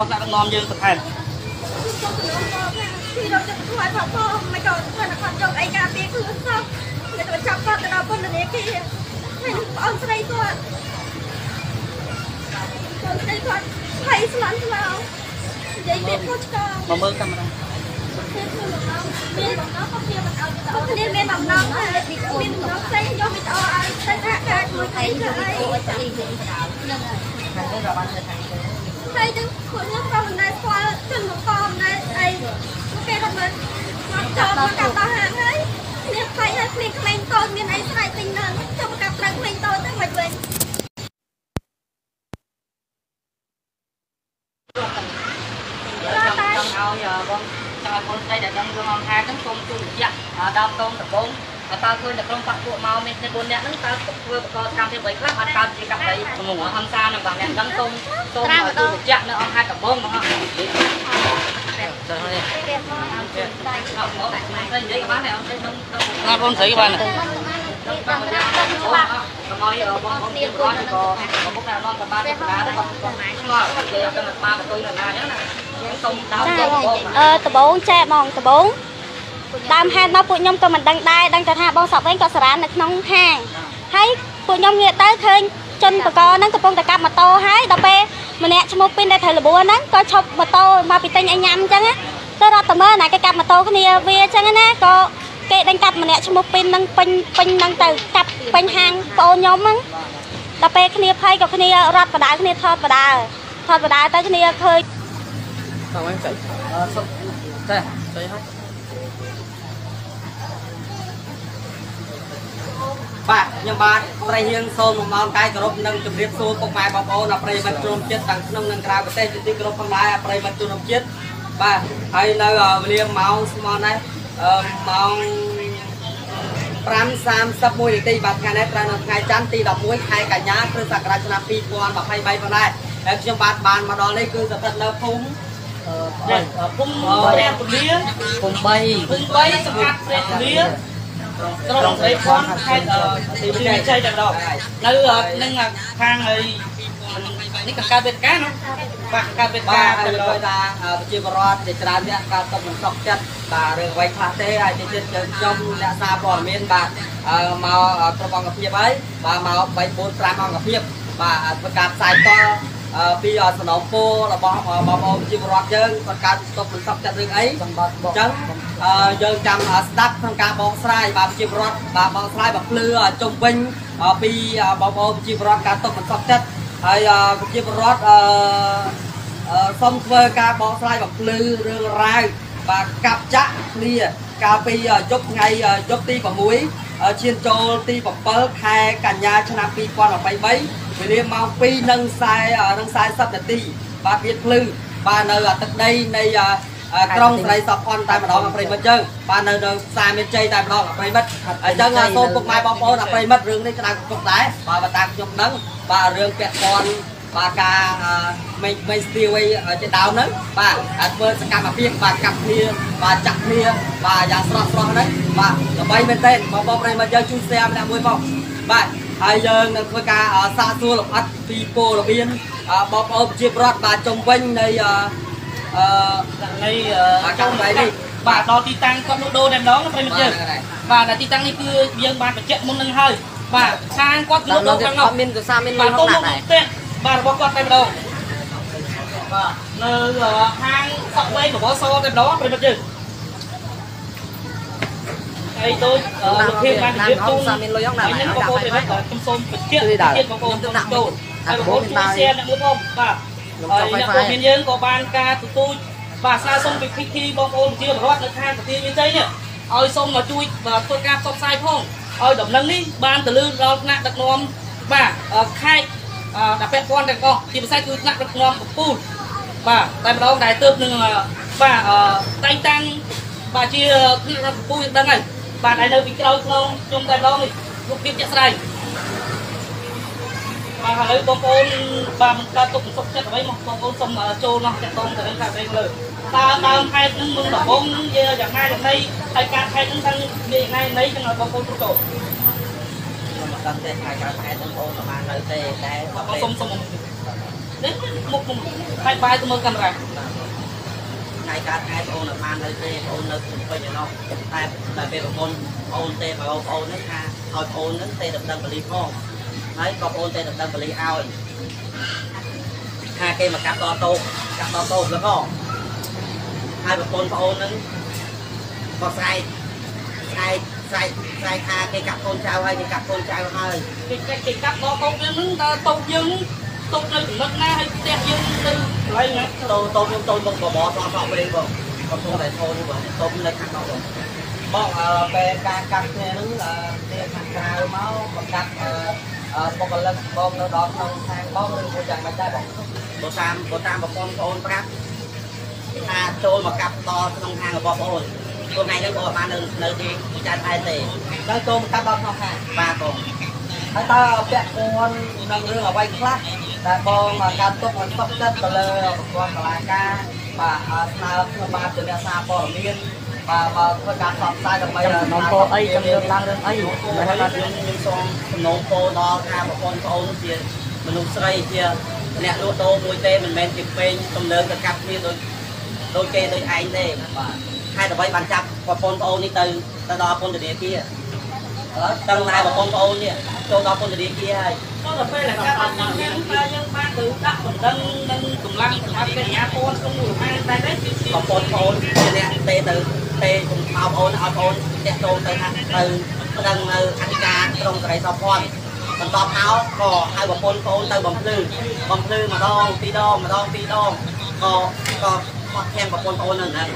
Các bạn ngon dương thực hành. Thì đâuจะช่วยพ่อไม่จอดเพื่อนคนจบไอ้การเบี้ยคือซ้ำไม่ต้องจับก่อนแต่เราคนนี้กี่ให้เอาใส่ก่อนเอาใส่ก่อนให้สมันเราใจเบี้ยพูดก่อน Mà mơ cầm ra. មានបងក៏វាមិនឲ្យទៅគ្នាមានដំណងហើយមានដំណងផ្សេងយកវីដេអូឲ្យទៅថាការមួយថ្ងៃទៅអីហ្នឹងហើយតែបានទៅថាហើយទាំងពួកខ្ញុំក៏មិនដែលស្គាល់ជនមកកមិនដែលអីគេរត់មកចូលមកកាប់ដល់ហាងហើយគ្នាខ្លាញ់ហើយគ្នាក្មេងតូចមានអីស្រែកពេញនឹងចូលមកកាប់ត្រូវក្មេងតូចទៅមិនវិញ Ao giờ con đây là đang con hai tấn công chung dạ đam công tập bốn tao khơi là công phạt của màu mình nên bốn nè nó tao vừa có cam thêm bảy khác tao chỉ cặp đấy tham gia là bằng nè đăng công tôm mà chung dạ nó hai tập bốn mà ha nó con thấy bạn này tập bốn che mong tập bốn đam hàng nó phụ nhung tôi mình đăng đai đăng cho hai bông sọc với có sẵn được nông hàng thấy phụ nhung nghe tới khơi chân của con nó tập phong tập cặp mà to hái đập bê mà nè cho một pin đây thời là búa nó có chọc mà to mà bị tay anh nhắm chăng á tôi ra tầm mơ này cái cặp mà to cái này về chăng á có cái đánh cặp mà nè cho một pin nâng pin nâng từ cặp pin hàng to nhóm á đập bê cái này phay có cái này rót vào đá cái này thọt vào đá tới cái này khơi không anh chạy đây chạy hết bạn nhưng bạn tây hiên xôn một món cái group nâng chụp riết xô cùng mai bảo bố là prey vật trôn chết tăng nâng nâng cao cái tên chỉ group không lại prey vật trôn chết và hay nơi liêm máu món này món pram sam sắp mùi tì bạc ngày nay ra ngày chăn tì đọc muối hai cả nhá cứ sạc ra cho nó pi quan và hay bay vào đây em cho bạn bàn mà đó đây cứ tập thật là phúng đen của lia phúng bay sạc đen của lia trong đấy con hay thì chơi được đâu nơi nên là thang ấyนี่กับการเป็นการเนาะบางการเป็นการเป็นโดยตาจีบรอดเด็กชายเนี่ยการต้องมันสอบจัดบาเรื่องไว้คลาสเต้ไอ้ที่จะจมและซาบอลเมียนบามาประกอบกับเพียบไว้บามาไปบนปลามากับเพียบบาประกาศสายต่อปีสนองโปเราบอกจีบรอดเยอะประกาศต้องมันสอบจัดเรื่องไอ้จังยังจำสตั๊กทางการบอลสไลด์บาจีบรอดบาบอลสไลด์แบบเลือจมวิ่งปีบอกจีบรอดการต้องมันสอบจัดhay chia rốt xong phơi cá bó slide bọc lư rương rai và cặp chạ lia cà pi chúc ngày chúc ti và muối chiên trâu ti và bơ hai cả nhà cho nam pi qua là bay bấy vì liêm mau pi nâng sai sắp được ti và biết lư và nơi là từ đây này trong đây sọc con tay mà đó là phải mất chân và nơi sai bên chơi tay mà đó là phải mất chân xô cục mai bó bó là phải mất rương đây cho đang cục đáy và tạm trong nắng và rương kẹt con và cả mình tiêu ở trên đảo nữa và vừa sẽ cam phiên và cặp nia và chặt nia và giá sọt đấy và bay bên tên bó bó này mà chơi chung xem là 1 vòng và hai giờ với cả xa xua lục ắt pipo là biên bó bó chip rót và trồng quanh đây trong đấy đi và đó ti tăng con đô đem đó nó phải một giờ và là ti tăng đi cứ dương bàn phải chết môn nâng hơi và sang quát đô đô căng ngọc và tôm một tên và bó quát đem đâu và nơi hang sọc bay của bó so đem đó phải một giờ đây tôi thêm ban điểm chung những con cô thì bắt đầu trong xôm phải chết con cô trong đồ hay là bố xe đã mua không và nhà cô miền dương có ban ca tụi tôi và xa sông bị khi bông ôn chia rót được hai của tiên như thế nhỉ ơi sông mà chui và tôi cam sông sai không ơi động nâng đi ban từ lương rồi nặng đặc nôm và khai đặc biệt con đặc con thì sai cứ nặng đặc nôm của pool và tại đâu đại tước nhưng và tay tăng và chia pool đang này và đại nơi bị cái đâu không trong tại đâu lúc tiếp chạy sai mà hà nội bông ôn và một ca tục sốc chất ở đây một bông ôn xong mà trâu nó chạy tông từ đây cả đây lời ta hai những mừng đỏ bông dạng hai dạng đây hai ca hai những thằng như ngay lấy cho nó bông ôn trâu trộn hai ca hai những ôn mà mang lời tê cái bông xong xong នេះមុខបាយបាយទៅមើលកាមេរ៉ា ngày cả hai ô là ban nơi đây ô nơi cũng coi nó tại tại vì ôn tê và ôn nước ha ôn nước tê đập đâm bali phong đấy còn ôn tê đập đâm bali ao hai cây mà cặp to tôแล้วก็hai bà ôn nước có sai hai cây cặp con trao hay cây cặp con trao hơi cái cặp to tô nhưng tô nhưng tô nơi cũng mất na hay đẹp nhưng từ lấy nhá tôi bỏ xong bên rồi còn tôi lại thôi nhưng mà tôi lên khăn đâu rồi bọn về cặp này nó là tiền hàng cào máu còn cặp một cái lần bom nó đón nó sang bom nó vô chẳng mấy trái bộ tam một con ôn prap tôi mà cặp to trong hàng là bom ôn hôm nay nó có ban nơi đi trái hai tỷ đó tôi một cặp bom không hàng ba conให้ตาแปะคนนั่งเรือไว้คลาแต่พอมาการตกมันตกจัดไปเลยวันกลางกาป่านามาจนเนี่ยซาปอเมียนป่าเพื่อการสอบสายกับไม่น้องโปไอ้จำเรื่องล่างเรื่องไอ้นะครับยังทรงน้องโปดอค่ะบางคนเขาเสียมันลุกใส่เสียเนี่ยลูกโตมวยเตะมันแมนจิบเป็นจำเรื่องกับนี่โดยเกย์โดยไอ้เนี่ยให้แต่ไว้บรรจับพอคนโตนี่ตื่นดอคนเดียวที่ตั้งนายบอกคนโตเนี่ยโจดอคนเดียวที่ให้ nó là phê là các bạn nhưng ba từ đất còn đang cùng lăng ở cái nhà con không đủ mang tay đấy còn conเนี่ยเตะcùngเอาเตะโตtừดังอันการตรงไรสอบพรมันตอบเท้าก็ให้บอกคนtừบอมพลือมาดองปีดองก็แข่งบอกคนโตนั่นนะ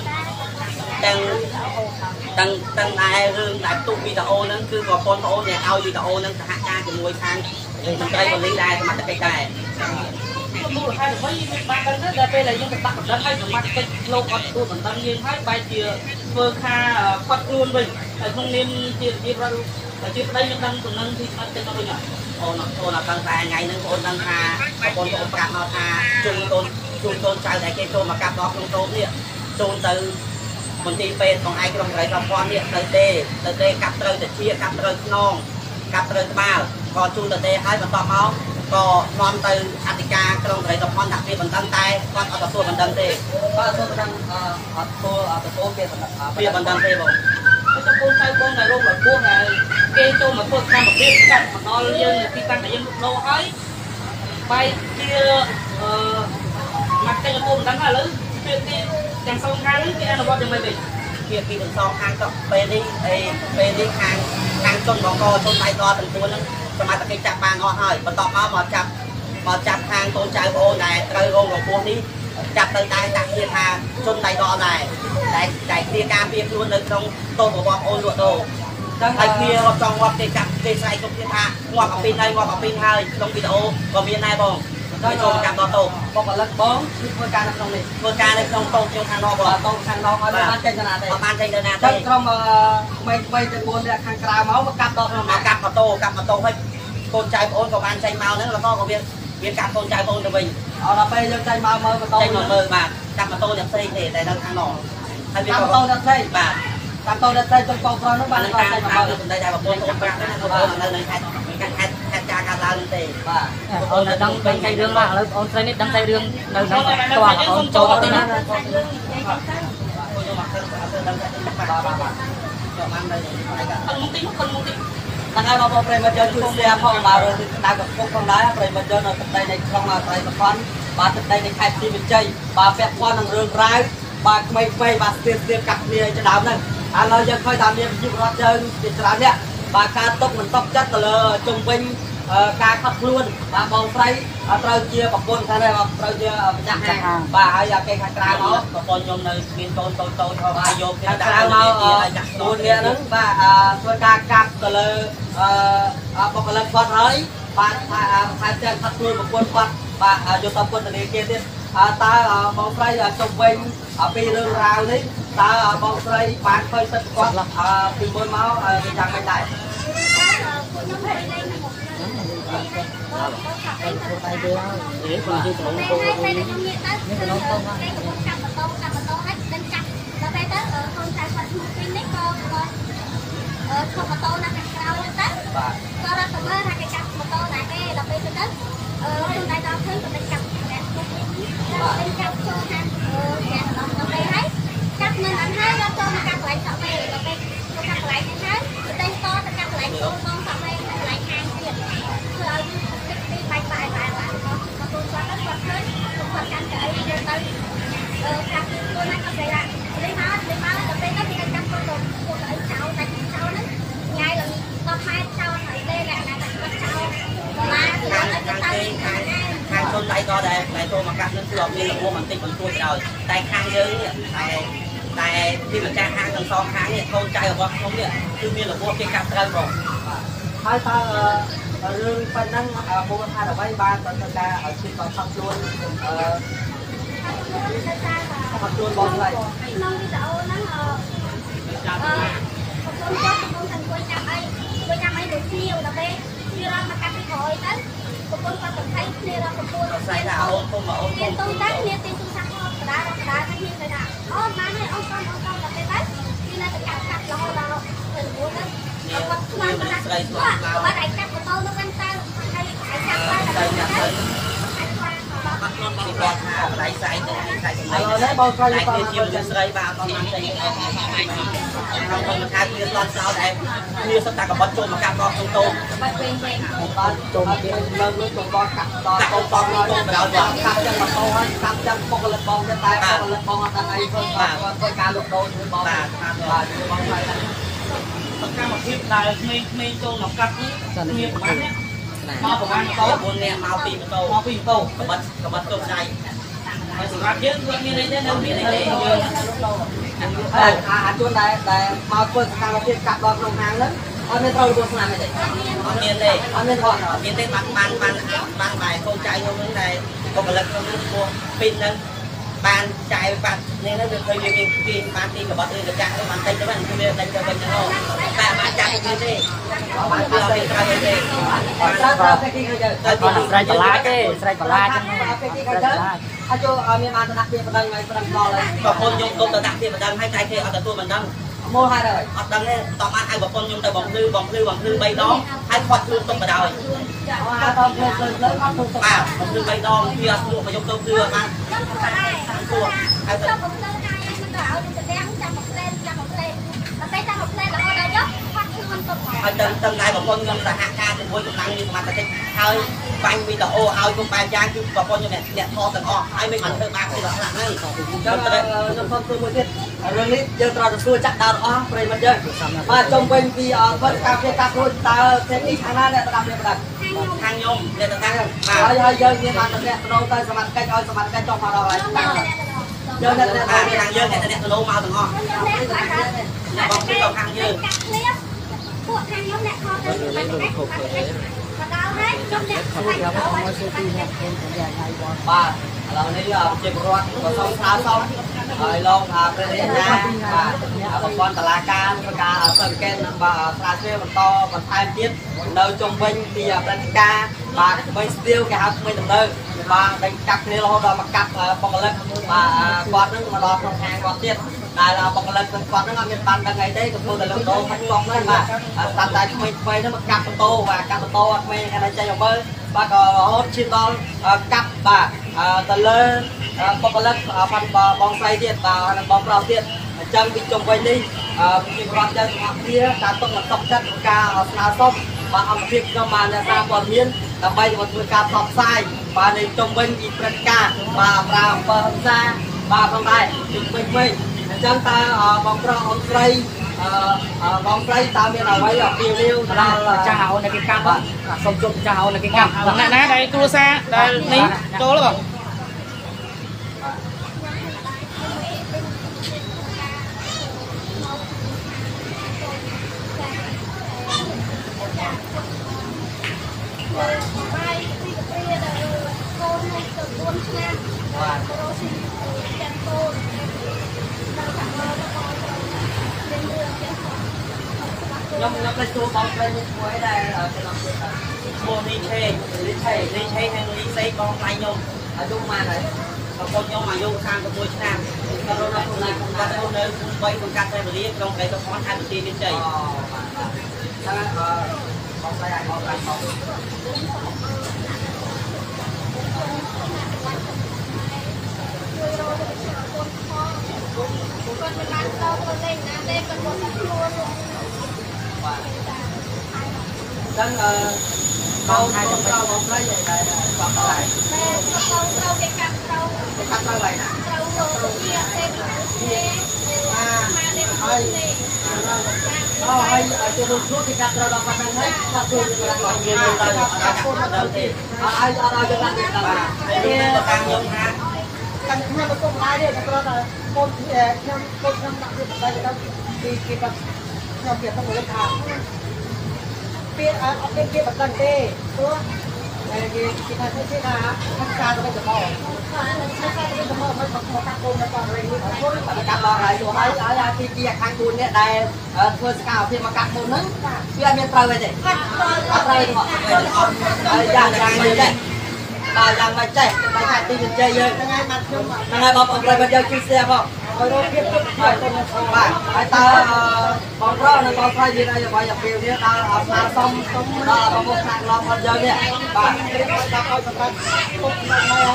ตั้งนายเรื่องđại tụวิดีโอนั้นคือบอกคนโตเนี่ยเอาวิดีโอนั้นหักการกับมวยทางมันใจคนนี้ได้มาจะไกล mua hai mấy ba cân đó đây là những cái tặng đất hay mặt cái lâu còn tôi còn tăng nhiên hai bài chia vừa kha quạt luôn mình không nên chia ra chia đây những năm tụi nâng thì nó tên nó bây giờ ô là tăng tài ngày nên ôn tăng tha con cặp nó tha chung tôn trai đại kia cho mà cặp đó không tốt nè chung từ mình tìm về còn ai trong cái làm quan nè từ tê cặp từ chia cặp từ non cặp từ bao còn chung từ tê hai mà to máuก็นอนตื่นอธิการตรงไหนตรงนั้นดักที่บนตั้งใจก็เอาตัวบนตั้งเตะก็ตัวตั้งตัวเปลี่ยนบนตั้งเตะบ่ cái trong con này luôn là buông này kê cho mà phương sang một bên cạnh mà nó liên khi tăng là dân một đâu ấy bay kia mặt cái là buông đắng là lớn chuyện đi chẳng xong kháng cái ăn là bao giờ mày bị kia khi đường sau hàng có về đi hàng trong bóng co trong tay to từng cuốnสมัยตะกี้จับบางก็ให้มาต่อมาจับทางต้นใจโอ้ไหนเตยโอ้หลวงปู่นี้จับเตยตายจับเทียทางชนไตดอไหนได้เทียการเพียบล้วนเลยตรงต้นของบอลโอ้หลวงโตไอเพียเราจองวัดเตจับเตใส่ตรงเทียทางงอกับปีนให้งอกับปีนให้ตรงวิดีโอก็มีนายบองได้โจมจับต่อโตบอกว่าเลิกบ้องเพื่อการในตรงนี้เพื่อการในตรงโตเชียงทางนอกบ่โตทางนอกเอาบ้านเจนนาเตบ้านเจนนาเตตรงไม่จะบนเนี่ยทางกลางเมาส์มากับต่อมากับมาโตให้con trai ôn của bạn trai màu nữa là to có viên cặp con trai ôn cho mình là bây giờ trai màu mơ mơ mà cặp mà tôi đẹp xây để tại đang ăn nọ hay vì tôi đẹp xây bà cặp tôi đẹp xây trong con con nó bạn trai màu đây là một con bạn nơi này hai cha cả lao lên tiền bà ôn là đăng bên cây đường là ôn xây nít đăng xây đường nơi nó toàn là ôn cho cái nàyตั้งแต่เราไปมาเจอจุดเสียพอมาเราตายกับพวกคนร้ายไปมาเจอเราตัดในช่องมาไปกับฟันบาตัดในใครที่เป็นใจบาแฝงควันนั่งเรื่องร้ายบาไม่บาเสียกับเนี่ยจะดาวนั่นเราจะค่อยทำเนี่ยยุบรัดเจอเป็นสารเนี่ยบาการตกมันตกจัดเลยจงเป็นการขับล้วนบาบอลไฟเราเชียร์กับคนท่านใดเราเชียร์จักรบาอยากแข่งขันเมาส์กับคนยมในกินโตเขาบาโยมขันเมาส์ตัวเนี่ยนั้นบาช่วยการกับกันเลยบอกกันเลยก่อนเลยบาพายเจ้าขับล้วนกับคนก่อนบาโยมตะคนตัวนี้เกี่ยที่ตาบอลไฟจงเป็นปีเรื่องราวนี้ตาบอลไฟบาเคยติดก่อนปีบนเมาส์จังไม่ได้ Hãy subscribe cho kênh Ghiền Mì Gõ để không bỏ lỡ những video hấp dẫn ខ្លួនឯងដល់ឃើញក៏ទៅចាប់អ្នកទៅចាប់ចូលហានអ្នកដល់ទៅហើយចាប់នឹងអត់ហើយដល់ចូលមកកាត់កន្លែងសក់វិញដល់ពេលទៅកាត់កន្លែងនេះហើយទៅតទៅកាត់កន្លែងចូលបងសក់វិញកន្លែងហាងទៀតធ្វើឲ្យទីបាយគាត់គាត់ឃើញគាត់កាន់តែអីទៅកាត់ខ្លួនណាក៏គេថាលេងមកដល់ពេលទៅគេកាត់ខ្លួនអីចោលតែចោលហ្នឹងញ៉ៃឡើងដល់ម៉ែចោលហើយទេអ្នកណាគាត់ចោលឡាខាងជន់ដៃក៏ដែរតែចូលមកកាត់នឹងគឺអត់មានរបួសបន្តិចបន្តួចដោយតែខាងយើងតែទីម្ចាស់ហាងទាំងសងខាងនេះកូនចៅរបស់ខ្ញុំនេះគឺមានរបួសគេកាត់ត្រូវបងហើយតើរឿងប៉ុណ្ណឹងមូលដ្ឋានអ្វីបានទៅការឲ្យជិះក៏ខំខ្លួនខំខ្លួនបងហើយក្នុងវីដេអូហ្នឹងខ្ញុំថាគួរចាប់អីដូចជាដល់ពេលវារត់មកកាត់ពីក្រោយទៅប្រពន្ធគាត់ទៅថៃគ្នារត់ប្រពន្ធស្អីថាអូនខ្ញុំអូនខ្ញុំទៅតែគ្នាទីទូរស័ព្ទគាត់បដាតែគ្នាទៅថាអូនបានហើយអូនដល់ពេលទៅគឺនៅតែកាត់រហូតដល់ទៅរួចទៅគាត់ខ្លាំងណាស់គាត់អាចកាត់ម៉ូតូទៅវិញទៅហើយអាចចាប់បានតែពីគាត់ថាបដៃស្អីទៅស្អីចំណៃឥឡូវនេះបងគាត់និយាយជាស្រីបាទអត់បានតែក្នុងคนថាវាឡត់សោតឯងវាសត្វតែកបត់ចូលមកកាប់ដល់ក្នុងតូបបាត់វិញបាទចូលមកគេលើកចូលបោះកាប់ដល់តូបដល់បរោយកាប់ចឹងមកតោហើយកាប់ចឹងបុកលិតបងតែបុកលិតបងអត់ដឹងអីធ្វើបាទធ្វើការលុបដូរជួយបងបាទបាទជួយបងហើយសកម្មភាពដែលក្មេងចូលមកកាប់នេះមានប្រហែលនេះមកប្រហែលតោ4នាក់មកពីម៉ូតូកបត់ចូលដៃហើយសម្រាប់យើងគាត់មានអីទេនៅមានអីទេយើងជួនដែរមកធ្វើសកម្មភាពកាប់ដល់ក្នុងហាងហ្នឹងអត់មានត្រូវរបួសស្នាមទេអត់មានទេអត់មានផងអត់មានទេបានបែរកូនចៅខ្ញុំហ្នឹងដែរបុគ្គលិកខ្ញុំហ្នឹងពោះពីហ្នឹងបានចាយបាត់នេះហ្នឹងវាឃើញវាមានពីបានទីកបត់ឬកចាក់ទៅបានតិចទៅបានវាដេញទៅវិញទៅតែបានចាក់ទៅទេបានអត់ទេក្រៅទេបានតែគេទៅស្រែកបន្លាចទេស្រែកបន្លាចហ្នឹងគេទៅអត់ចូលមានបានដាក់ទៀតបណ្ដឹងឲ្យបណ្ដឹងដល់ហើយប្រពន្ធខ្ញុំទុំទៅដាក់ទៀតបណ្ដឹងឲ្យតែគេអត់ទទួលបណ្ដឹងមកហើយអត់ដឹងទេតោះបានឲ្យប្រពន្ធខ្ញុំទៅបងភ្លឺ3ដងហើយខាត់ខ្លួនទុំបដ ாய் អត់ដល់ភ្លឺអត់ទុំទុំបាទបងភ្លឺ3ដងវាអត់លក់មកយកទៅភ្លឺអត់បានគួរហើយទៅបងភ្លឺណាយមិនទៅឲ្យទៅទាំងចាំមកផ្លេតែចាំមកផ្លេរហូតដល់យកខាត់ខ្លួនទុំហើយទៅដែរប្រពន្ធខ្ញុំសហការជាមួយកម្លាំងមានសមត្ថកិច្ចហើយបាញ់វីដេអូឲ្យគុំបែបយ៉ាងគឺប្រពន្ធខ្ញុំអ្នកថតទាំងអស់ហើយមិនបានធ្វើបាបពីលក្ខណៈហ្នឹងខ្ញុំសូមធ្វើមួយទៀតរឿងនេះយើងត្រូវទទួលចាក់ដោតអស់ប្រិមិត្តយើងបាទចុងវិញពីវិទ្យាការផ្ទះកាត់រួចតើផ្ទះនេះខាងណាអ្នកតាមនេះបណ្ដឹងខាងខ្ញុំអ្នកទៅខាងបាទហើយយើងមានបានតំណែងទៅសមត្ថកិច្ចឲ្យសមត្ថកិច្ចចុះមកដល់ហើយយើងអ្នកខាងយើងអ្នកតំណែងមកទាំងអស់បងពីខាងយើងពួកខាងខ្ញុំអ្នកខំទៅសមត្ថកិច្ចមកដល់ហើយខ្ញុំអ្នកស្វែងរកឲ្យទីនេះបាទឥឡូវនេះជាពលរដ្ឋក៏សូមស្នើសុំហើយលោកព្រះរាជាបាទប្រព័ន្ធតុលាការធ្វើការសង្កេតនិងស្រាវជ្រាវបន្តបន្ថែមទៀតនៅជុំវិញពីព្រឹត្តិការណ៍បាទក្មេងស្ទាវគេហៅក្មេងដំណើរបាទដេញកាប់គ្នារហូតដល់មកកាប់បុគ្គលិកបាទគាត់នឹងមកដល់ក្នុងហាងគាត់ទៀតដែលបុគ្គលិកគាត់ហ្នឹងអត់មានបានដឹងអីទេកំពុងតែលុបដូរខាត់ខ្លងហ្នឹងបាទតាមតែក្មេងៗហ្នឹងមកកាប់ម៉ូតូបាទកាប់ម៉ូតូអត់ក្មេងគេតែចេញអំពើបាទក៏រហូតឈានដល់កាប់បាទទៅលើបុគ្គលិកបងស្រីទៀតបាទនិងបងប្រុសទៀតអញ្ចឹងពីជុំវិញនេះពីប្រវត្តិយើងទាំងអស់គ្នាការទុកមិនຕົកចិត្តការស្នើសុំបាទអង្គភាពខ្ញុំបានសារព័ត៌មានដើម្បីធ្វើការផ្សព្វផ្សាយបាទនៃជុំវិញពីព្រឹត្តិការណ៍បាទប្រាអំពើហិង្សាបាទផងដែរពីវិញអញ្ចឹងតើបងប្រុសអូនស្រីបងស្រីតើមានអ្វីអំពាវនាវដល់ចាស់អូននៅគេកាប់សូមជួបចាស់អូននៅគេកាប់អ្នកណាដែលគ្រួសារដែលនេះចូលបងបាយពីកាព្រាដែលកូននេះទៅ4ឆ្នាំបាទប្រូស៊ីទាំងកូនដល់ខាងលើបងមានរឿងចឹងខ្ញុំទៅជួបបងប្អូនមួយដែរក្នុងទៀតឈ្មោះនេះឆេហើយនេះសេបងថ្លៃខ្ញុំអាយុប៉ុន្មានហើយបងប្អូនខ្ញុំអាយុ31ឆ្នាំគាត់រស់នៅក្នុងណាខ្ញុំគាត់នៅ3ក្នុងកាត់តែវេលាក្នុងប្រទេសកំពតខេត្តបន្ទាយមានជ័យតែបងស្រីអាចបងប្រាប់ Đang câu câu bóng lấy vậy này còn lại cái cắt bao này nè hay cho luôn thuốc cái cắt đâu còn đang hết cắt luôn là còn nhiều người là cắt đầu tiên ai ở đâu cho làm việc là cái càng nhiều ha càng nhiều nó cũng ai đấy nó là con năm đặc biệt đây là cái bác nhau việc không có thang biết biết bật đèn tê đúng kita sih nak makan kalau kita mau makan kita mau makan pun makanอะไรนี่คนmakanอะไรตัวให้ที่ทางคุณเนี่ยได้ทัวร์สกาวที่มากัดคนนึงเพื่อมีเตาไว้เด็กเตาหมดอย่างนี้ได้อย่างมาใจมาใจตีเป็นใจเยอะยังไงบอกอะไรมาเจอคิดเสียบอกไอ้ตาบอกเราในบอกใครยืนอะไรบอกอย่างเดียวเนี่ยตาตาส้มตาบอกพวกทางเราคนเยอะเนี่ยบ้านตาเขาสำคัญตกมาไม่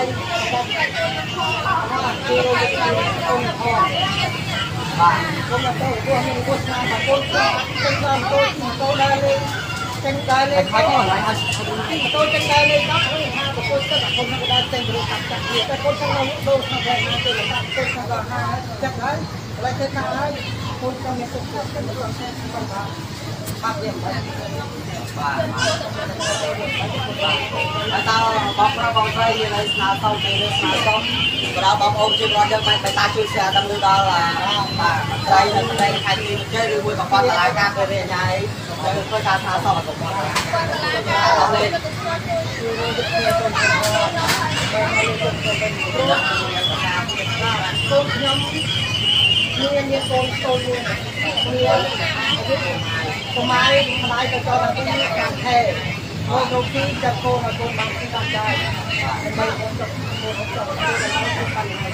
คือเราจะเป็นคนทองบ้านคนละโต้ตัวนึงคนงานกับคนงานโต้ได้เลยจังได้เลยเขาอะไรโต้จังได้เลยครับห้าคนก็แบบคนธรรมดาเต็มบริษัทจัดเกียร์แต่คนทั้งเราโดนทำแรงงานเต็มเลยคนทั้งเราห้าจับได้อะไรจะทำได้คนก็มีสุขภาพเป็นคนแค่ต้องการภาพเยี่ยมไปtao bọc ra bọc ra như này nào xong thì nào xong rồi bọc ôm chưa rồi nhưng mà ta chưa xe đâm đưa đó là mà đây hai người chơi đi vui bà con lại ca về nhà ấy rồi coi ta sao xong rồi bọc lên nguyên con luôn con mai cho là cái càng thề thôi đôi khi cho cô là cô bằng cái làm đây bây giờ cô không cho cô là nó không thành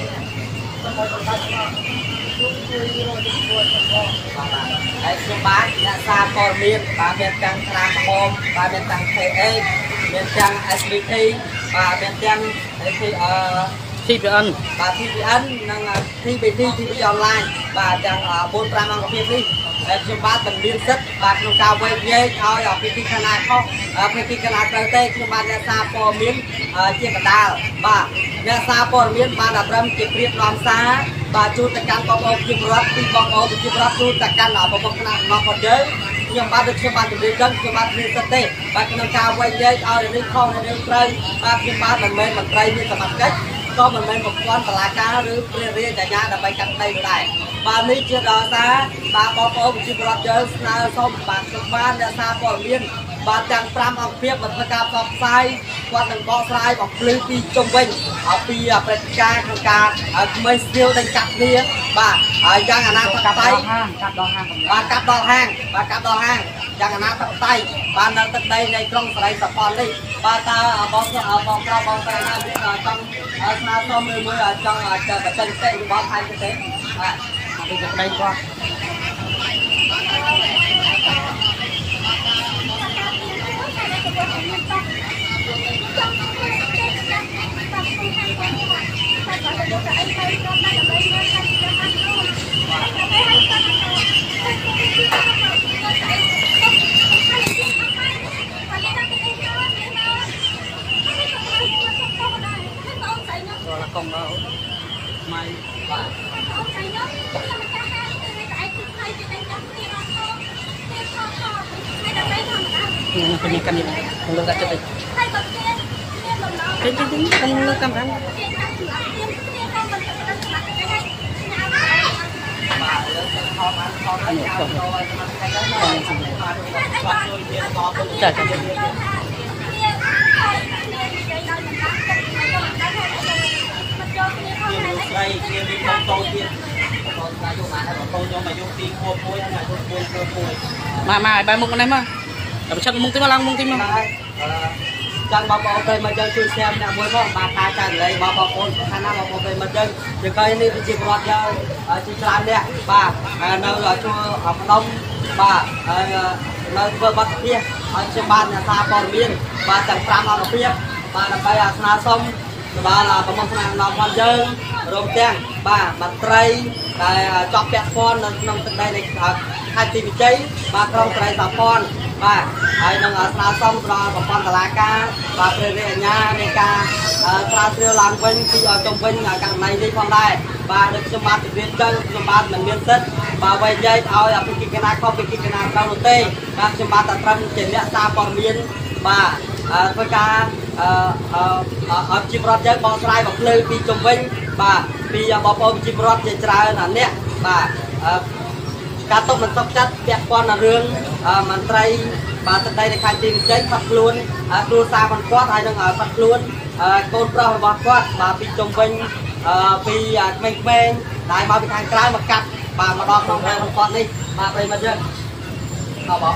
này số ba là xa còn miền ba miền trăng trăng hôm ba miền trăng thề miền trăng SBT ba miền trăng thì TVN bà TVN năng TV online bà chẳng 4 5 năm phiên đi chúng ba từng liên kết bà nông cao quay ghê thôi ở cái canal không cái canal đầu tiên chúng ba ra xa po miếng chia cả đào bà ra xa po miếng ba đập râm chụp riêng làm xa bà chú tất cả bong ôm chụp rớt đi bong ôm chụp rớt chú tất cả nó bong canal nó còn nhớ nhưng ba được chúng ba từng liên kết chúng ba liên kết tê bà nông cao quay ghê ở đây không này đây ba chúng ba mình mới mình đây như mặt cách có mình một con là cá rứ riêng cả nhà là bay cắn tay lại bà ní chưa đó xa bà có ôm chụp rớt chơi xong bà chụp ba ra xa po miếng bà chẳng pram học phiếp mà tất cả sọc sai qua từng có sai bọc lưu đi trong vinh ở pi ở bên ca thằng ca ở mấy siêu đánh cặp đi bà ở giang hà nam tập tay bà cặp đo hang giang hà nam tập tay bà đang tập đây này trong sài tập còn đi bà ta ở bóng cao bóng tay nam biết ở trong ở xa xôi mới ở trong chờ cái chân tệ bó thay như thế bây giờ đây qua rồi là con đâu mai ini penyikan ini kalau nggak cepet ini kan lekam kan đây kia đi con tôi kia con ta vô mà con vô mà vô tiền mua muối hay là vô muối mà bài mục này mà tập chân mục tí mà lăng mục tí mà chân bao bọc đây mà chân chui xem nè muối không bà ta chân lấy bao bọc con khả năng bao bọc đây mà chân thì coi như chỉ còn giờ chỉ làm nè bà nơi là cho học đông bà nơi vừa bắt kia ở trên ban là ta còn miên bà chẳng làm nào được បាទដើម្បីអាស្នាសុំដល់ប្រមុខស្នាមរបស់យើងរំទាំងបាទមន្ត្រីដែលជាប់ពាក់ព័ន្ធនៅក្នុងទឹកដីនៃខេត្តទីវិជ័យបាទក្រុមត្រីសហព័ន្ធបាទហើយនឹងស្នើសុំដល់ប្រព័ន្ធតុលាការបាទព្រះរាជអាជ្ញានៃការស្រាវជ្រាវឡើងវិញពីជំវិញករណីនេះផងដែរបាទដូចខ្ញុំបានជម្រាបទៅខ្ញុំបាទមិនមានសិទ្ធិបាទអ្វីនិយាយឲ្យអភិកិច្ចការខុសពីកិច្ចការត្រូវនោះទេបាទខ្ញុំបាទតែត្រឹមជាអ្នកសារព័ត៌មានបាទធ្វើការអភិបរដ្ឋយើងបងស្រាយមកភ្លឺពីជំវិញបាទពីបងប្អូនជីវរដ្ឋជាច្រើនអ្នកបាទការຕົកមិនຕົកចិត្តពាក់ព័ន្ធនឹងរឿងមន្ត្រីបាទទឹកដីនៃខេត្តទីវិជ័យផាត់ខ្លួនគ្រួសាររបស់គាត់ហើយនឹងផាត់ខ្លួនកូនប្រុសរបស់គាត់បាទពីជំវិញពីក្មេងៗដែលមកពីខាងក្រៅមកកាត់បាទមកដល់ក្នុងខេត្តរបស់គាត់នេះបាទប្រិមត្តយើងអបអរ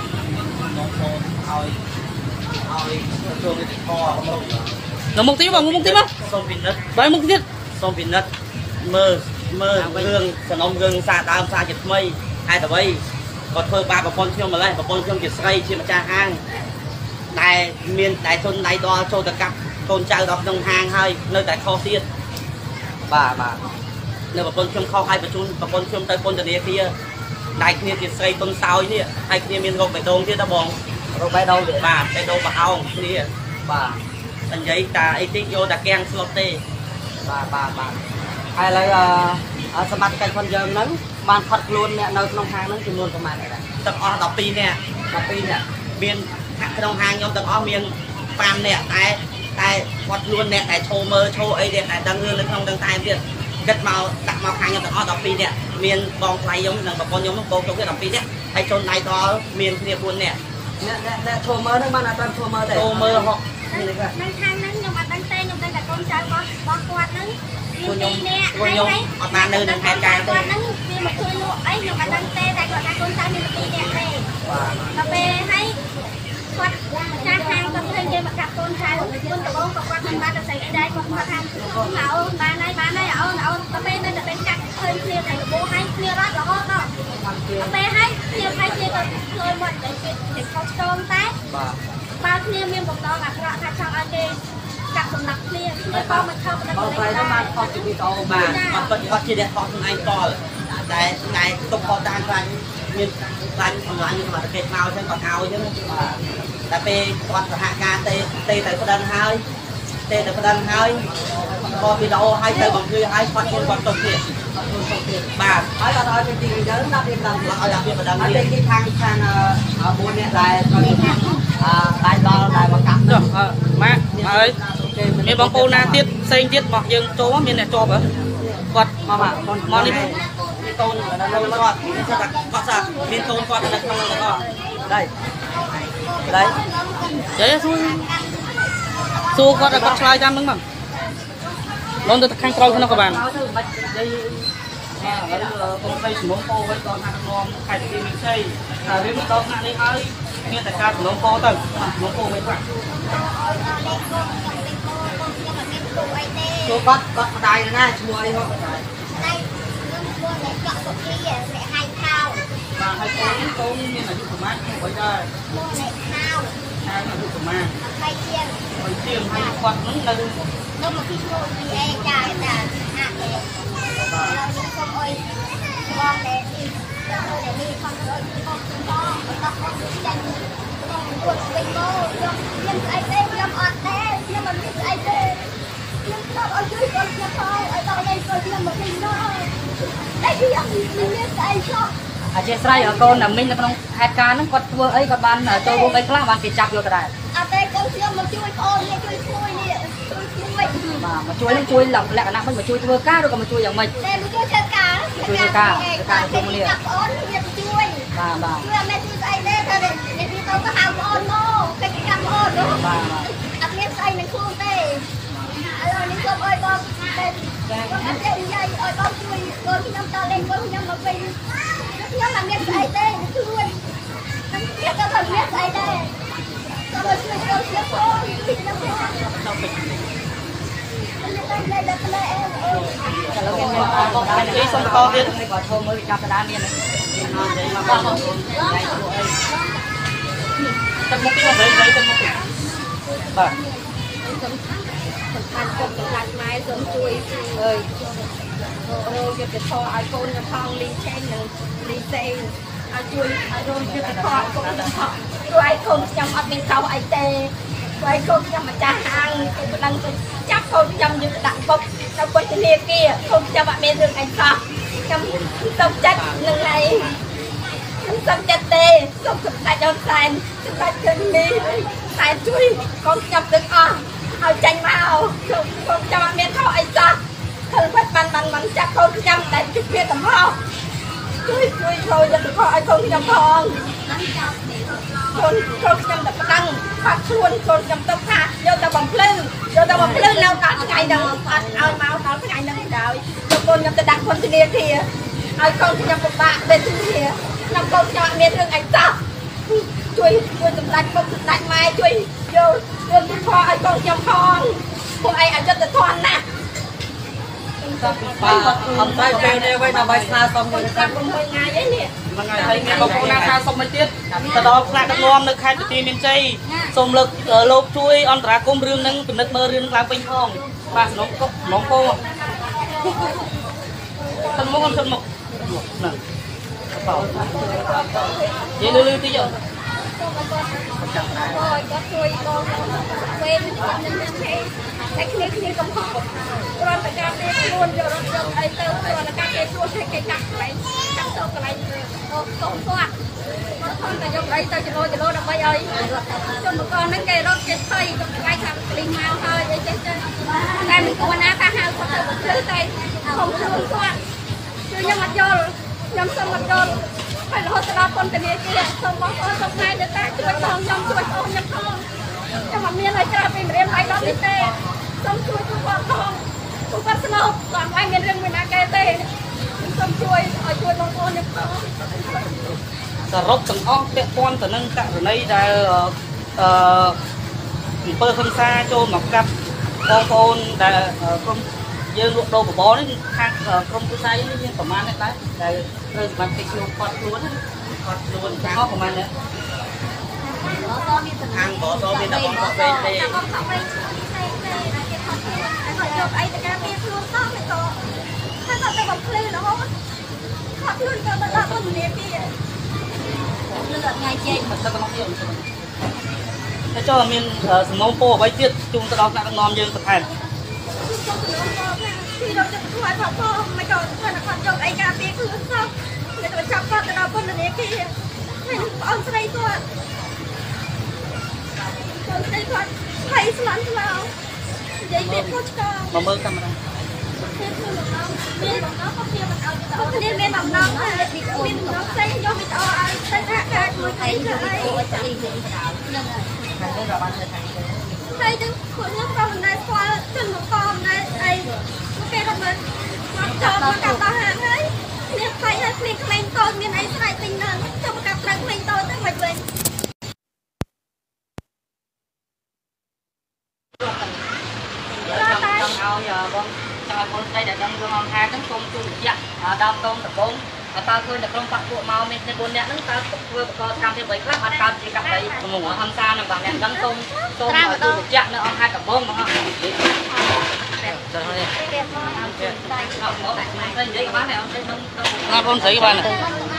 ឲ្យចូលវិទ្យានៅមុខទីបងមុខទីមកសូមពិនិត្យបាយមុខទៀតសូមពិនិត្យមើលរឿងសំណុំរឿងសារដើមសារជាថ្មីហេតុអ្វីគាត់ធ្វើបាបប្រពន្ធខ្ញុំម្លេះប្រពន្ធខ្ញុំជាស្រីជាម្ចាស់ហាងដែលមានតែជន់ដៃដល់ចូលទៅកាប់កូនចៅដល់ក្នុងហាងហើយនៅតែខុសទៀតបាទនៅប្រពន្ធខ្ញុំខុសហើយបញ្ជូនប្រពន្ធខ្ញុំទៅពន្ធនាគារដៃគ្នាជាស្រីទុនសោយនេះហើយគ្នាមានរោគបេះដូងទៀតណាបងរោគបេះដូងទៀតបាទបេះដូងប្រហោងគ្នាបាទតែនិយាយតាអីតិចយកតែកៀងស្លុតទេបាទហើយឥឡូវសមត្ថកិច្ចផងយើងហ្នឹងបានផាត់ខ្លួនអ្នកនៅក្នុងហាងហ្នឹងចំនួនប្រមាណដែរទាំងអស់12នាក់មានក្នុងហាងខ្ញុំទាំងអស់មាន5នាក់តែផាត់ខ្លួនអ្នកដែលឈោមើលឈោអីដែលដឹងរឿងនៅក្នុងទាំងតែទៀតគិតមកដាក់មកខាងខ្ញុំទាំងអស់12នាក់មានបងថ្លៃខ្ញុំនិងប្រពន្ធខ្ញុំបូកចូលគ្នា12នាក់ហើយចូលដៃដល់មានគ្នា4នាក់អ្នកឈោមើលហ្នឹងបានអត់បានឈោមើលទេឈោមើលហកនៅខាងហ្នឹងខ្ញុំអត់ដឹងទេខ្ញុំដឹងតែកូនចៅរបស់គាត់ហ្នឹងខ្ញុំអត់បាននៅនឹងហេតុការណ៍ទេគាត់ហ្នឹងវាមកជួយលក់អីខ្ញុំអត់ដឹងទេតែគាត់ថាកូនចៅមាន2នាក់ទេដល់ពេលហើយគាត់ចាស់ខាងគាត់ឃើញគេមកកាប់កូនចៅមុនដំបូងគាត់មិនបានទៅស្អីអីដែរគាត់ថាអូនបានហើយអូនដល់ពេលនៅតែពេលកាត់ឃើញគ្នាតែលបោហើយគ្នារត់រហូតដល់ពេលហើយគ្នាហើយគ្នាក៏ជួយមកតែគេខុសឆ្គងតែបើគ្នាមានបំណងអាក្រក់ថាចង់ឲ្យគេកាប់សំណាក់គ្នាក៏មិនខុសដល់តែបានខុសពីវីដេអូបាទអត់ពិតគាត់ជាអ្នកខុសខ្លួនឯងតល់តែថ្ងៃទុកខុសតាមខ្លាញ់មានខ្លាញ់អនឡាញសមត្ថកិច្ចមកអញ្ចឹងគាត់ឲ្យអញ្ចឹងតែពេលគាត់សហការទេទៅប្តឹងហើយក៏វីដេអូឲ្យទៅបង្រៀនឲ្យគាត់ខ្លួនគាត់ទុកទៀតបាទហើយអត់ឲ្យទៅទីទៅដាក់វាដឹងឲ្យដាក់វាបដិងទៀតទីខាង4នាក់ដែលដាច់ដល់ដែលមកកាត់ចុះម៉ាក់ហើយមានបងប្អូនណាទៀតផ្សេងទៀតរបស់យើងចូលមានអ្នកជាប់ហ៎គាត់មកនេះកូននៅគាត់គាត់ថាមានកូនគាត់នៅក្នុងហ្នឹងគាត់đây ចេះសួរគាត់ឲ្យគាត់ឆ្លើយតាមហ្នឹងមកឡងទៅខាងក្រោយហ្នឹងក៏បានកុំទៅសំងពោវិញគាត់ថាក្នុងខេត្តទីវិជ័យវាមកដល់ថ្នាក់នេះហើយមានតែការសំងពោទៅសំងពោវិញបាទចូលគាត់បដាយណាឈ្មោះអីហ៎បដាយខ្ញុំឈ្មោះអ្នកចောက်សុគីអ្នកហៃខោបាទហើយកូនមានអាយុប្រហែលវិញដែរឈ្មោះអ្នកខោអាយុប្រហែល20ជាងហើយគាត់ហ្នឹងនៅមកពីឈ្មោះពីអេចាហាក់ទេបាទសូមអុយបងដែលនេះខំទៅបងបន្តចាញ់គាត់វិញមកខ្ញុំស្អីទេខ្ញុំអត់ទេខ្ញុំមិនមានស្អីទេខ្ញុំស្ដាប់អត់ជួយគាត់ខ្ញុំហើយឲ្យដល់đâyគាត់ខ្ញុំមកវិញដល់តែខ្ញុំមានស្អីចោះអធិស្ឋានកូនណាមីងនៅក្នុងហេតុការណ៍ហ្នឹងគាត់ធ្វើអីគាត់បានចូលរួមអីខ្លះបានគេចាប់យកទៅដែរអត់ទេកូនខ្ញុំមកជួយប្អូននេះជួយជួយនេះជួយបាទមកជួយនឹងជួយលក្ខណៈមិនមកជួយធ្វើការឬក៏មកជួយយ៉ាងម៉េចតែមកជួយធ្វើការជួយនេះប្អូនវាជួយបាទជួយអត់មានជួយស្អីទេតែនេះទៅហៅប្អូនមកគេកាប់ប្អូនបាទអត់មានស្អីនឹងខ្លួនទេឥឡូវនេះសូមអើយបងតែអត់ទេនិយាយឲ្យបងជួយកូនខ្ញុំតលេងកូនខ្ញុំមកវិញខ្ញុំមិនមានស្អីទេខ្លួនខ្ញុំក៏មិនមានស្អីដែរសូមជួយកូនខ្ញុំផងខ្ញុំទៅគេសុំតទៀតគាត់ធ្វើមើលចាប់តាមានទឹកមុខទីមកវិញទឹកមុខបាទសំខាន់ពុកសម្លាញ់ម៉ែសូមជួយអើយរោយុទ្ធធរឲ្យកូនខ្ញុំផងលីឆេងនិងលីសេងឲ្យជួយឲ្យរោយុទ្ធធរឲ្យកូនខ្ញុំផងព្រោះឯកូនខ្ញុំអត់មានខុសអីទេព្រោះឯកូនខ្ញុំម្ចាស់ហាងគេមិនដឹងទៅចាប់កូនខ្ញុំយកទៅដាក់ពុកទៅពន្ធនាគារកូនខ្ញុំអត់មានរឿងអីសោះខ្ញុំសុំចិត្តនឹងឯងខ្ញុំសុំចិត្តទេសុំសម្ដេចអូនសែនសម្ដេចជើងនេះតែជួយកូនខ្ញុំទាំងអស់ឲ្យចាញ់មកកូនខ្ញុំអត់មានខុសអីសោះធ្វើបាត់បានចាប់កូនខ្ញុំតែជិះវាកំហុសជួយចូលយកទៅខកឲ្យកូនខ្ញុំផងកូនខ្ញុំតែប្រដឹងបាត់ខ្លួនកូនខ្ញុំទៅខាយកទៅបំភ្លឺនៅដល់ថ្ងៃហ្នឹងអត់ឲ្យមកដល់ថ្ងៃហ្នឹងដល់យកកូនខ្ញុំទៅដាក់ពន្ធនាគារឲ្យកូនខ្ញុំពិបាកពេលទីខ្ញុំកូនខ្ញុំអត់មានរឿងអីសោះជួយសម្ដេចពុកសម្ដេចម៉ែជួយយករឿងទីខឲ្យកូនខ្ញុំផងពួកឯងអយុត្តិធម៌ណាស់បាទអត់តែពេលនេះវិញដើម្បីស្នើសុំមួយថ្ងៃឯនេះមួយថ្ងៃហើយមានបងប្អូនណាស្នើសុំមួយទៀតទៅដល់ផ្នែកដឹកនាំនៅខេត្តបន្ទាយមានជ័យសូមលើកលោកជួយអន្តរាគមន៍រឿងហ្នឹងពិនិត្យមើលរឿងឡើងវិញផងបាទសំណងគោសិនមកហ្នឹងបោនិយាយលឺតិចគាត់ជួយបងវិញខ្ញុំតែគ្នាកំហុសគ្រាន់តែការពេលខ្លួនយករត់យកអីទៅគ្រាន់តែការពេលខ្លួនគេកាត់កន្លែងកាត់ទៅកន្លែងកូនគាត់មកថនតែយកអីទៅចលោដើម្បីឲ្យជនបកហ្នឹងគេរត់គេស្អីទៅកន្លែងខាងលីងមកហើយអីចេះតែមិនគួរណាថាហៅគាត់ទៅព្រឹកតែខំខ្លួនគាត់ជួយខ្ញុំអត់យល់ខ្ញុំសុំអត់យល់ហើយរហូតដល់ពន្ធនាគារសូមបងប្អូនសូមណែទៅតែជួយបងខ្ញុំជួយបងខ្ញុំផងខ្ញុំអត់មានអីក្រៅពីរៀនហើយដល់នេះទេសូមជួយពួកគាត់ផងពួកគាត់ស្នើគាត់មិនមានរឿងមួយណាគេទេសូមជួយឲ្យជួយបងប្អូនខ្ញុំផងសរុបទាំងអស់ពាក់ព័ន្ធទៅនឹងករណីដែលអំពើហិង្សាចូលមកកាប់បងប្អូនដែលក្រុមយើងលក់ដូរបបរនេះខាងក្រុមគ្រួសារយើងមានប្រមាណនេះដែរដែលត្រូវសម្រាប់គេជួបគាត់ខ្លួនទាំងអស់ប្រមាណនេះខាងបតមានតែបងប្អូនទេបងប្អូនទេគេខំខ្លួនហើយយកអីទៅការពារខ្លួនសោះមិនក៏ថាទៅបំភ្លឺរហូតខំខ្លួនក៏ដល់ពន្ធនាគារលឺអត់ថ្ងៃជែកមកទៅក្នុងទៀតតែចូលមានសំណូមពរអ្វីទៀតជូនទៅដល់ថ្នាក់ដឹកនាំយើងបន្ថែមពីរត់ទៅធ្វើឲ្យផងមិនក៏គាត់យកអីការពារខ្លួនសោះគេទៅចាប់គាត់ទៅដល់ពន្ធនាគារហើយបងអូនស្រីគាត់ហើយស្មានស្មៅនិយាយទៀតខុសឆ្គងមកមើលកាមេរ៉ាមានដំណងក៏ព្រាមិនឲ្យទៅគ្នាមានដំណងហើយមានដំណងផ្សេងយកវីដេអូឲ្យទៅថាការមួយអីទៅអីហ្នឹងហើយហើយដល់បានទៅថាហើយទាំងពួកខ្ញុំក៏មិនដែលស្គាល់ជនមកកមិនដែលអីពេលរត់មកចូលមកកាប់ដល់ហាងហើយគ្នាខ្វាយហើយគ្នាក្មេងតូចមានអីស្រែកពេញនឹងចូលមកកាប់ត្រូវក្មេងតូចទៅមិនវិញឲ្យបងចៅបងស្រីដែលដឹងរឿងអង្គការហ្នឹងសូមជួយបញ្ជាក់ដើមកងដំបងតើឃើញតែក្រុមបកពួកមកមាន4នាក់ហ្នឹងតើធ្វើបកកម្មភាពអ្វីខ្លះអត់កើតជាកាប់ដីហង្សានឹងបងអ្នកដឹងសូមជួយបញ្ជាក់នៅអង្គការដំបងមកហ្នឹងទៅនេះបងស្រីបានបង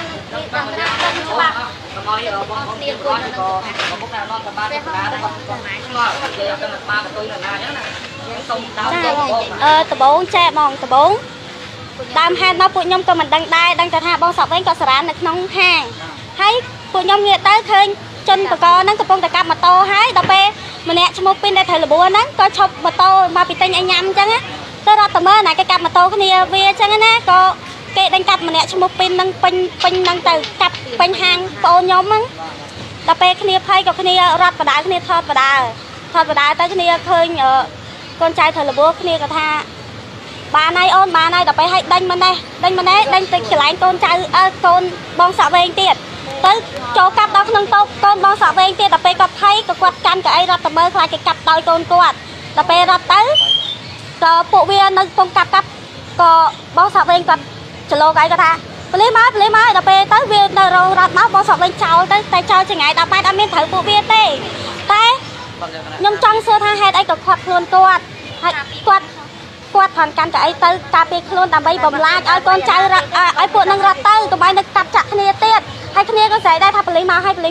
ទៀតគាត់ក៏បងតែនាំទៅបានទៅណាដែរបងឆ្ងល់និយាយទៅមកទៅណាអញ្ចឹងណាយើងសូមដើមដំបងចែបងដំបងដើមហេតុមកពួកខ្ញុំក៏មិនដឹងដែរដឹងតែថាបងសក់វិញក៏សារ៉ាននៅក្នុងហាងហើយពួកខ្ញុំងាកទៅឃើញជនបកហ្នឹងកំពុងតែកាប់ម៉ូតូហើយដល់ពេលម្នាក់ឈ្មោះពីនដែលត្រូវលបួរហ្នឹងក៏ឈប់ម៉ូតូមកពីទិញឲ្យញ៉ាំអញ្ចឹងទៅរត់ទៅមើលណាគេកាប់ម៉ូតូគ្នាវាអញ្ចឹងណាក៏គេដេញកាប់ម្នាក់ឈ្មោះពីនហ្នឹងពេញហ្នឹងទៅកាប់ពេញហាងបងខ្ញុំហ្នឹងដល់ពេលគ្នាភ័យក៏គ្នារត់បដាគ្នាថតបដាទៅគ្នាឃើញកូនចៅត្រូវលបួរគ្នាក៏ថាបានហើយអូនបានហើយដល់ពេលឲ្យដេញទៅកន្លែងកូនចៅកូនបងសក់វែងទៀតទៅចូលកាប់ដល់ក្នុងតូបកូនបងសក់វែងទៀតដល់ពេលគាត់ភ័យក៏គាត់កាន់កៅអីរត់ទៅមើលខ្លាចគេកាប់ដោយកូនគាត់ដល់ពេលរត់ទៅក៏ពួកវានៅកំពុងកាប់ក៏បងសក់វែងគាត់ចលោកអីគាត់ថាប្លេមកដល់ពេលទៅវានៅរត់មកបងសក់វែងចោលទៅតែចោលចង្អាយ10ម៉ែត្រអត់មានត្រូវពួកវាទេតែ nhom trong xưa tha hết ai có khoát luôn quạt quạt hoàn cảnh cái tư cà phê luôn làm bay bầm la ai con trai ra ai phụ nâng ra tư tụi bay nâng cặp chặt kia tiết hay kia có xảy ra thằng lấy mà hơi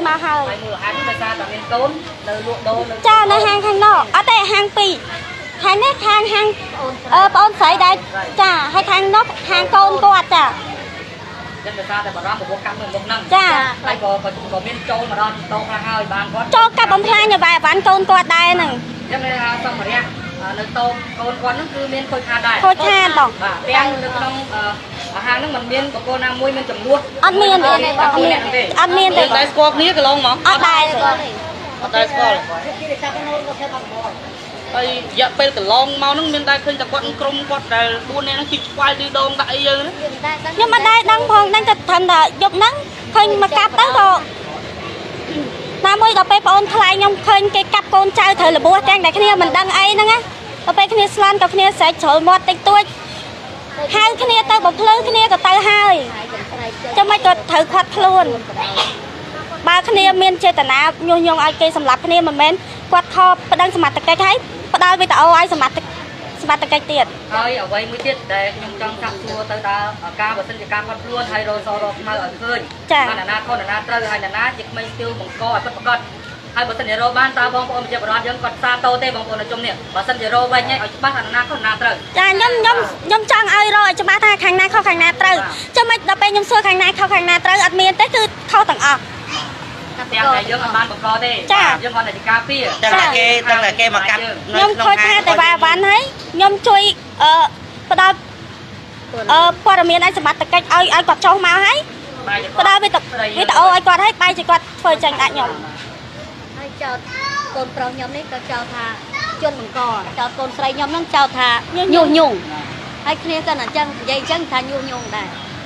cha nó hàng nọ ở đây hàng pì hàng nét hàng bọn xảy đây cha hay hàng nó hàng con quạt cha dân người ta bảo một cam một năng cha lại có miếng trâu mà đó trâu hai bàn con cho cặp bấm hai nhà bài bán con quạt đây nè dân này xong rồi nha nơi tôm con nó cứ miếng khôi khan đây khôi khan đồng đen nó trong hàng nó mình miếng của cô nam muối miếng chấm đua ăn miên để tay squat ní cái lông mà ăn tay squat ai dạ bây cái lông mau nó miếng tay khơi chặt quạt crom quạt là buôn này nó chịu quay đi đông đại giờ nhưng mà đây đang phong đang thành là dục nắng khơi mà cặp tới rồi nam ơi đọcไปปอนทลายnhom khơi cái cặp con trai thời là búa trang đại kia mình đăng ấy nữa á đọcไปkia slan đọc kia sẽ chổi một tay tôi hai kia tao bọc lưới kia có tay hai cho mấy cái thử khoát luôn ba kia miên chơi tận nào nhung nhung ai kia sầm lạp kia mà men quạt kho đang sầm mặt cái thấy đôi bây giờ ai sầm mặt cái tiền thôi ở đây mới tiết để nhung trong sắp xua tới ta ca và sinh thì ca khoát luôn hay rồi sau đó mai ở khơi mà là na con là na trơ hay là na chỉ mấy tiêu bằng co bất bất hai bữa sinh thì rồi ban ta bong bong bây giờ bọn dân còn xa tô tê bong bong là trong nè bữa sinh thì rồi bên nhé ở bát là na con na trơ cha nhom trang ai rồi cho bát hàng na khâu hàng na trơ cho mấy đợt bên nhom xưa hàng na khâu hàng na trơ ăn miên tới cứ khâu tầng ở tiếng này dân ở ban bọc co tê dân còn là chỉ cà phê đang là ke mà cắt nhom khôi tha tại bà bán thấy nhom chui bắt đầu qua là miền anh sẽ bắt cách ai quạt cho máu thấy bắt đầu với tập ai quạt thấy bay chỉ quạt phơi tranh lại nhom ai cho con pro nhom đấy có cho thà chôn bằng cò cho con sấy nhom nó cho thà nhung hay kia cái là chân dây chân thà nhung đây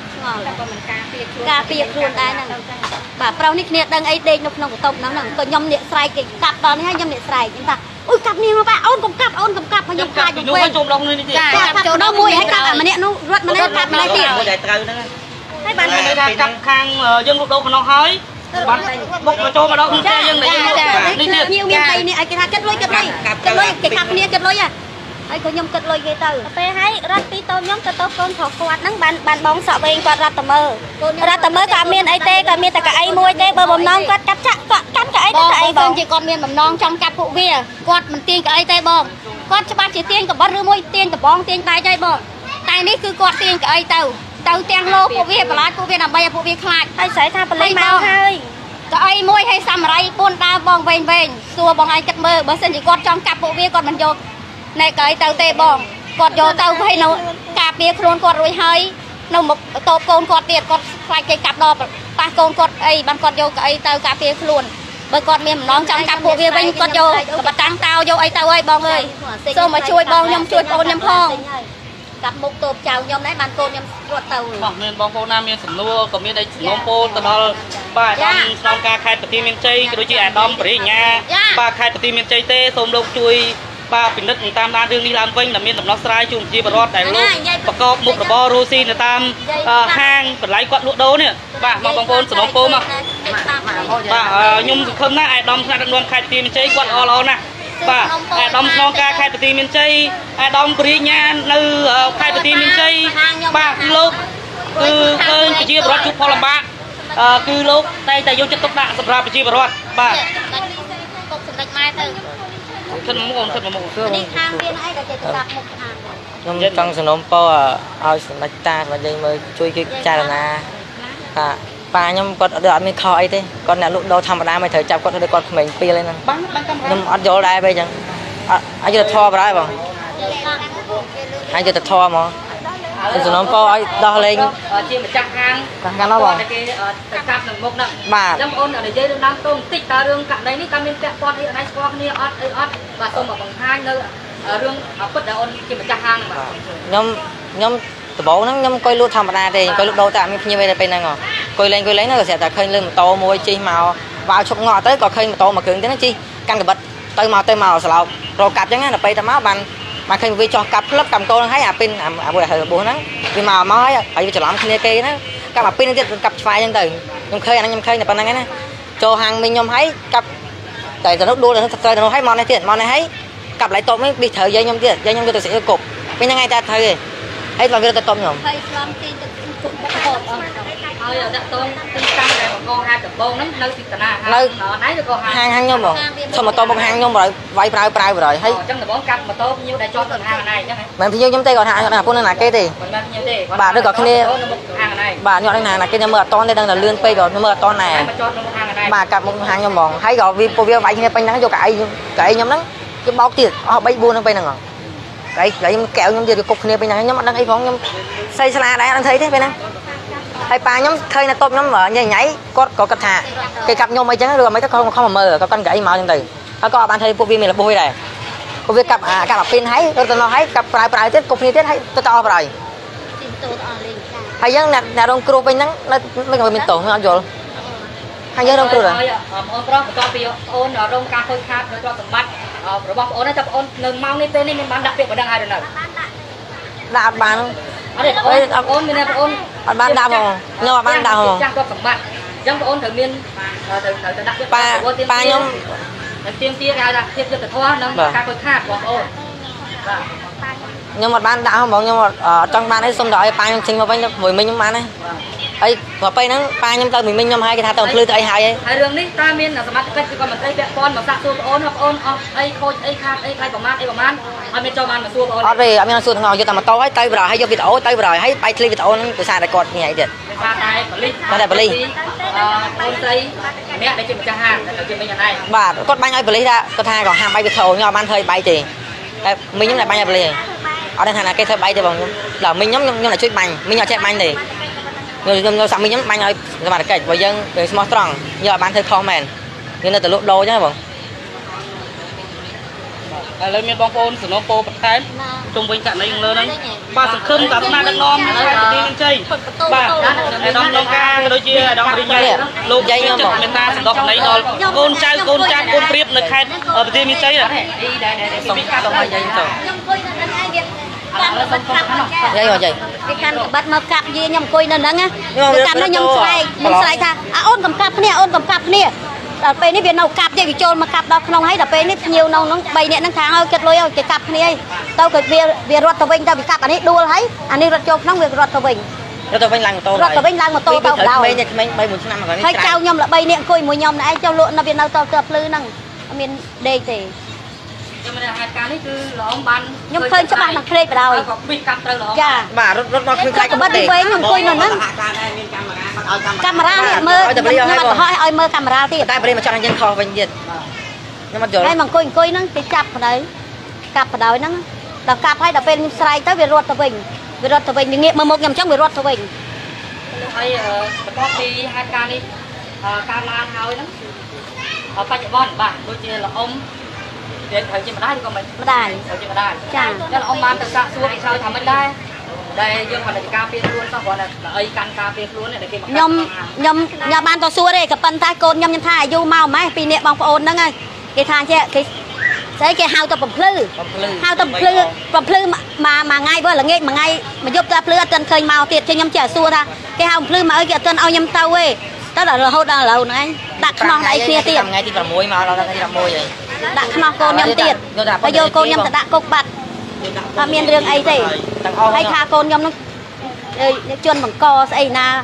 cà phê luôn đây nè bà pro này kia đang ấy đây nó không có tông nó nè tôi nhom điện sấy cái cặp đó này nhom điện sấy chúng ta ôi cặp này mà bà ôn cầm cặp mà nhom cài nhom quên cặp chỗ đó môi hay cặp mà nè nó rớt mà nè cặp mà này hay bạn này là cặp khang dân lúc đâu mà nó hói bắn bốc vào cho mà đó không chơi dân này đi đi nhiều miền tây này ai cái kết lối cái cặp này kết lối à ai có nhom kết lối ghê từ pe hay rát pi tô nhom tô con thọ quạt nắng bàn bóng sợ bên quạt rát tầm mơ cả miền ai tê cả miền tất cả ai môi tê bờ bầm non quạt cắt chặt cắt cái ai bong chỉ còn miền bầm non trong cặp phụ bia quạt mình tiên cái ai tê bong quạt cho ba chỉ tiên cả bát rư môi tiên cả bong tiên tay chơi bong tayนี้คือquạt tiên cái ai tàu tiền lô phụ bia bà lái phụ bia làm bay phụ bia khai ai sẽ tha bà lấy máu hơi cái ai môi hay xăm ray pôn ta bong về xua bong ai cất mơ bữa sinh chỉ quạt trong cặp phụ bia còn mình vô này cái tàu tê bong quạt vô tàu hay nó cặp bia luôn quạt rồi hơi nó một tô con quạt tiền quạt khai cái cặp đó ta con quạt ai ban quạt vô cái tàu cặp bia luôn bởi quạt miền nón trong cặp phụ bia bên quạt vô bà tăng tao vô ai tàu ơi bong ơi sao mà chui bong nhom chui con nhom phong cặp một tốp chào nhom đấy bàn côn nhom ruột tàu bọc miền bong cô nam miền sầm nua còn miền đây nôm po từ đó ba đom nong ca khai từ miền tây đôi chị đom bể nhà ba khai từ miền tây tê xôm lông chui ba bình đất tam đan đương đi làm vinh là miền tập nó sai chung chi bờ rót đại lục và có một cái bo rosi là tam hang phải lấy quạt lụa đâu nè ba mà bong cô sầm nôm po mà ba nhung không na ai đom khai đom khai từ miền tây quạt all nè ba ai đom nong ca khai từ miền tây ai đom bể nhà nơi khai từ miền tây ba lụcคือเกินไปจีบรถชุบพอลำบากคือลูกแต่ยงจะตกด่าสำหรับไปจีบรถบ้าขึ้นมาโม่ขึ้นมาโม่ខ្ញុំចង់សំណូមពរឲ្យសម្ដេចតាសម្ដេចមើលជួយគេពិចារណាប៉ាខ្ញុំគាត់អត់មានខុសអីទេគាត់អ្នកលក់ដូរធម្មតាមិនត្រូវចាប់គាត់ទៅគាត់ក្មេងពីលហ្នឹងខ្ញុំអត់យល់ដែរពេលអញ្ចឹងអត់យកទៅធေါ်បណ្ដោយបងអាចយកទៅធေါ်ហ្មងសំណូមពរឲ្យដោះលែងជាម្ចាស់ហាងកាន់នោះបងគេទៅកាប់នឹងមុខហ្នឹងបាទចាំអូននិយាយរឿងដើមតូនបន្តិចតើរឿងករណីនេះតើមានពាក់ព័ន្ធអីអីស្គាល់គ្នាអត់អីអត់បាទសូមមកបង្ហាញនៅរឿងពិតដែលអូនជាម្ចាស់ហាងបាទខ្ញុំដំបូងហ្នឹងខ្ញុំអង្គុយលក់ធម្មតាទេអង្គុយលក់ដូរតែអត់មានភ្ញៀវទេពេលហ្នឹងអង្គុយលេងហ្នឹងក៏ស្រាប់តែឃើញលើម៉ូតូមួយជិះមកវាវឈប់ងក់ទៅក៏ឃើញម៉ូតូមួយគ្រឿងទៀតហ្នឹងជិះកាន់កបិតទៅមកស្លោករកកាប់អញ្ចឹងណាទៅពេលទៅមកបានឃើញវាចោះកាប់ផ្លឹបកាប់កូនហ្នឹងហើយអាពីនអាមួយហើយរបួសហ្នឹងវាមកហើយវាច្រឡំគ្នាគេហ្នឹងកាប់អាពីនទៀតកាប់ឆ្វាយអញ្ចឹងទៅខ្ញុំឃើញអាហ្នឹងខ្ញុំឃើញតែប៉ុណ្្នឹងណាចូលហាងមីងខ្ញុំហើយកាប់ tại nó đua là trời nó hay mòn này tiền mòn này hay cặp lại tôm mới bị thở dây nhom tiền dây nhom cho tôi sẽ cục bên ngay ta thầy hay làm việc tôm nhom ហើយខ្លំទីទឹកគុំបោកអស់ហើយដាក់តងទីតាំងដែលបង្កហាដំបងហ្នឹងនៅទីតាណាណៃទៅក៏ហាង hang nhom rồi xong mà tôm bằng hang nhom rồi vay prao rồi hay អញ្ចឹងដំបងកាត់ម៉ូតូញៀវដែលចូលទៅហាងណៃអញ្ចឹងហ៎ mình phi nhom tây còn hang là con là cái gì មិនមែនញៀវទេ bà đứa còn kia ហាងណៃ bà nhọn đây là cái nhom mưa to đây đang là lươn pay rồi mưa to តែ này មកចូលក្នុងហាងណៃ bà cặp một hang nhom bòn hay rồi vì cô vay kia pay nắng cho cái nhom nắng cái bao tiền họ bay buôn nó pay nắng cái kẹo nhom tiền cục kia pay nắng nhom đang hay phóng nhom xây sala đấy đang thấy thế pay nắng hay pa nhóm khơi là tôm nhóm mở nhảy có cắt hạ cái cặp nhôm mấy trắng rồi mấy cái không mà mờ có con gãy màu trong từ nó có bạn thấy phụ viên mình là bôi này phụ viên cặp cặp pin hay tôi nói hay cặp prai tiết cục như tiết hay tôi to rồi ទីតូតអស់លេងចា hay dân là đông cua bên nắng nó mấy người mình tổ nhau rồi hay dân đông cua rồi បងប្រុសបន្ទាប់ពីអូនរងការខូចខាតដោយទ្រព្យសម្បត្តិរបស់បងអូនតែបងអូននៅម៉ោងនេះពេលនេះមានបានដាក់ពាក្យបណ្ដឹងហើយនៅ đã bán អត់ទេបងអូនមានបងអូន bán đào không nhưng mà bán đào không ចាស់ទ្រព្យសម្បត្តិអញ្ចឹងបងអូនត្រូវមានត្រូវដាក់ពាក្យ pa nhóm ទៀមទាគេហៅថាភាពយុត្តិធម៌និងការខូចខាតបងប្អូនបាទ nhưng mà bán đào không bọn nhưng mà trong ban ấy xong rồi pa nhóm sinh vào bên mùi mình nhóm bán ấy ấy mà pay nó pa nhóm tao mình nhóm hai cái thằng tao lư tao hai ấy ហើយរឿងនេះតើមានសមត្ថកិច្ចគឺក៏មន្ត្រីពាក់ព័ន្ធមកសាកសួរបងអូនអស់អីខូចអីខាតអីខ្លាចប្រមាណអីប្រមាណអត់មានចូលបានមកសួរបងអូន ở đây ở bên xuân ngồi cho tao mà to ấy tay rồi hay vô video tay rồi hay bay clip video nó từ xa đại cột như vậy được តែបលិសអូនស្រីម្នាក់ដែលជាម្ចាស់ហាងដែលជាមិញអណៃ bà cột bánh ấy beli ra cột hai còn ham bay video nhau ban thời bay thì mình nhóm lại bánh ấy beli ở đây thằng là cái thời bay thì bằng là mình nhóm là chơi bánh mình là chơi bánh thì người sao mình nhóm bánh ấy mà là kịch với dân về small strong giờ ban thời comment nên là từ lúc đô chứ bằng ឥឡូវមានបងប្អូនសំណូមពរបន្ថែមជុំវិញករណីលើហ្នឹងបាទសង្ឃឹមថាថ្នាក់ដឹកនាំនៅប្រទេសនឹងជ័យបាទអាដាមក្នុងការក៏ដូចជាអាដាមរិញលោកយាយចិត្តមេត្តាសន្តោសនៃដល់កូនចៅកូនចាស់កូនព្រៀបនៅខេត្តប្រទេសមានជ័យ xong xong rồi dây rồi ខ្ញុំអង្គុយនៅហ្នឹងហើយវាកាន់បាត់កាប់ dây rồi dây គេកាន់បាត់មកកាប់យាខ្ញុំអង្គុយនៅហ្នឹងណាគឺកាន់នោះខ្ញុំស្រែកថាអូនកំកាប់គ្នាអូនកំកាប់គ្នាដល់ពេលនេះវានៅកាប់ទេវាចូលមកកាប់ដល់ក្នុងហើយដល់ពេលនេះភ្ញៀវនៅហ្នឹង3នាក់ហ្នឹងខាងឲ្យគិតលុយឲ្យគេកាប់គ្នាទៅក៏វារត់ទៅវិញទៅវាកាប់អានេះដួលហើយអានេះរត់ចូលក្នុងវារត់ទៅវិញ cho tôi vinh lăng tô រត់ទៅវិញឡើងម៉ូតូទៅដល់ mấy nhật mấy bay một năm mà ហើយចៅខ្ញុំល្បីនេះអង្គុយមួយខ្ញុំណែចៅលក់នៅវានៅទៅភ្លឺហ្នឹងអត់មានដេកទេខ្ញុំមិនហេតុការនេះគឺល្អបានខ្ញុំឃើញច្បាស់នឹងព្រែកបដ ாய் ក៏ពីកាប់ត្រូវល្អចា bà rút nó khuyên khai ក្បិតវិញខ្ញុំអង្គុយនៅហ្នឹងកាមេរ៉ានេះមើលខ្ញុំអត់កុហកឲ្យមើលកាមេរ៉ាទៀតតែបរិមាណចង់យើងខុសវិញទៀតខ្ញុំអត់យល់ហើយមកអង្គុយហ្នឹងគេចាប់បដ ாய் កាប់បដ ாய் ហ្នឹងដល់កាប់ហើយដល់ពេលខ្ញុំស្រែកទៅវារត់ទៅវិញវារត់ទៅវិញវាងាកមើលមុខខ្ញុំអញ្ចឹងវារត់ទៅវិញហើយបន្ទាប់ពីហេតុការនេះការឡើងហើយហ្នឹងបច្ចុប្បន្នបាទដូចជាល្អអ៊ំគេត្រូវជាម្ដាយឬក៏មិនម្ដាយត្រូវជាម្ដាយចាតែល្អអ៊ំបានទៅសាកសួរគេឆ្លើយថាមិនដែរដែលយើងគាត់តែការពារខ្លួនសោះគាត់តែអីកាន់ការពារខ្លួនតែគេមកខ្ញុំបានទៅសួរទេក៏ប៉ុន្តែកូនខ្ញុំថាអាយុមកម៉េះពីរនាក់បងប្អូនហ្នឹងគេថាចេះគេស្អីគេហៅទៅបំភ្លឺហៅទៅបំភ្លឺមួយថ្ងៃបើល្ងាចមួយថ្ងៃមកយប់ទៅភ្លឺអត់ទាន់ឃើញមកទៀតចឹងខ្ញុំចេះសួរថាគេហៅបំភ្លឺមកអីគេអត់ទាន់ឲ្យខ្ញុំទៅទេទៅដល់រហូតដល់ឥឡូវហ្នឹងឯងដាក់ខ្នោះដៃគ្នាទៀតថ្ងៃទី6មកដល់ថ្ងៃទី11ហើយដាក់ខ្នោះកូនខ្ញុំទៀតហើយយកកូនខ្ញុំទៅដាក់គុកបាត់អត់មានរឿងអីទេហើយថាកូនខ្ញុំនឹងជន់បង្កស្អីណា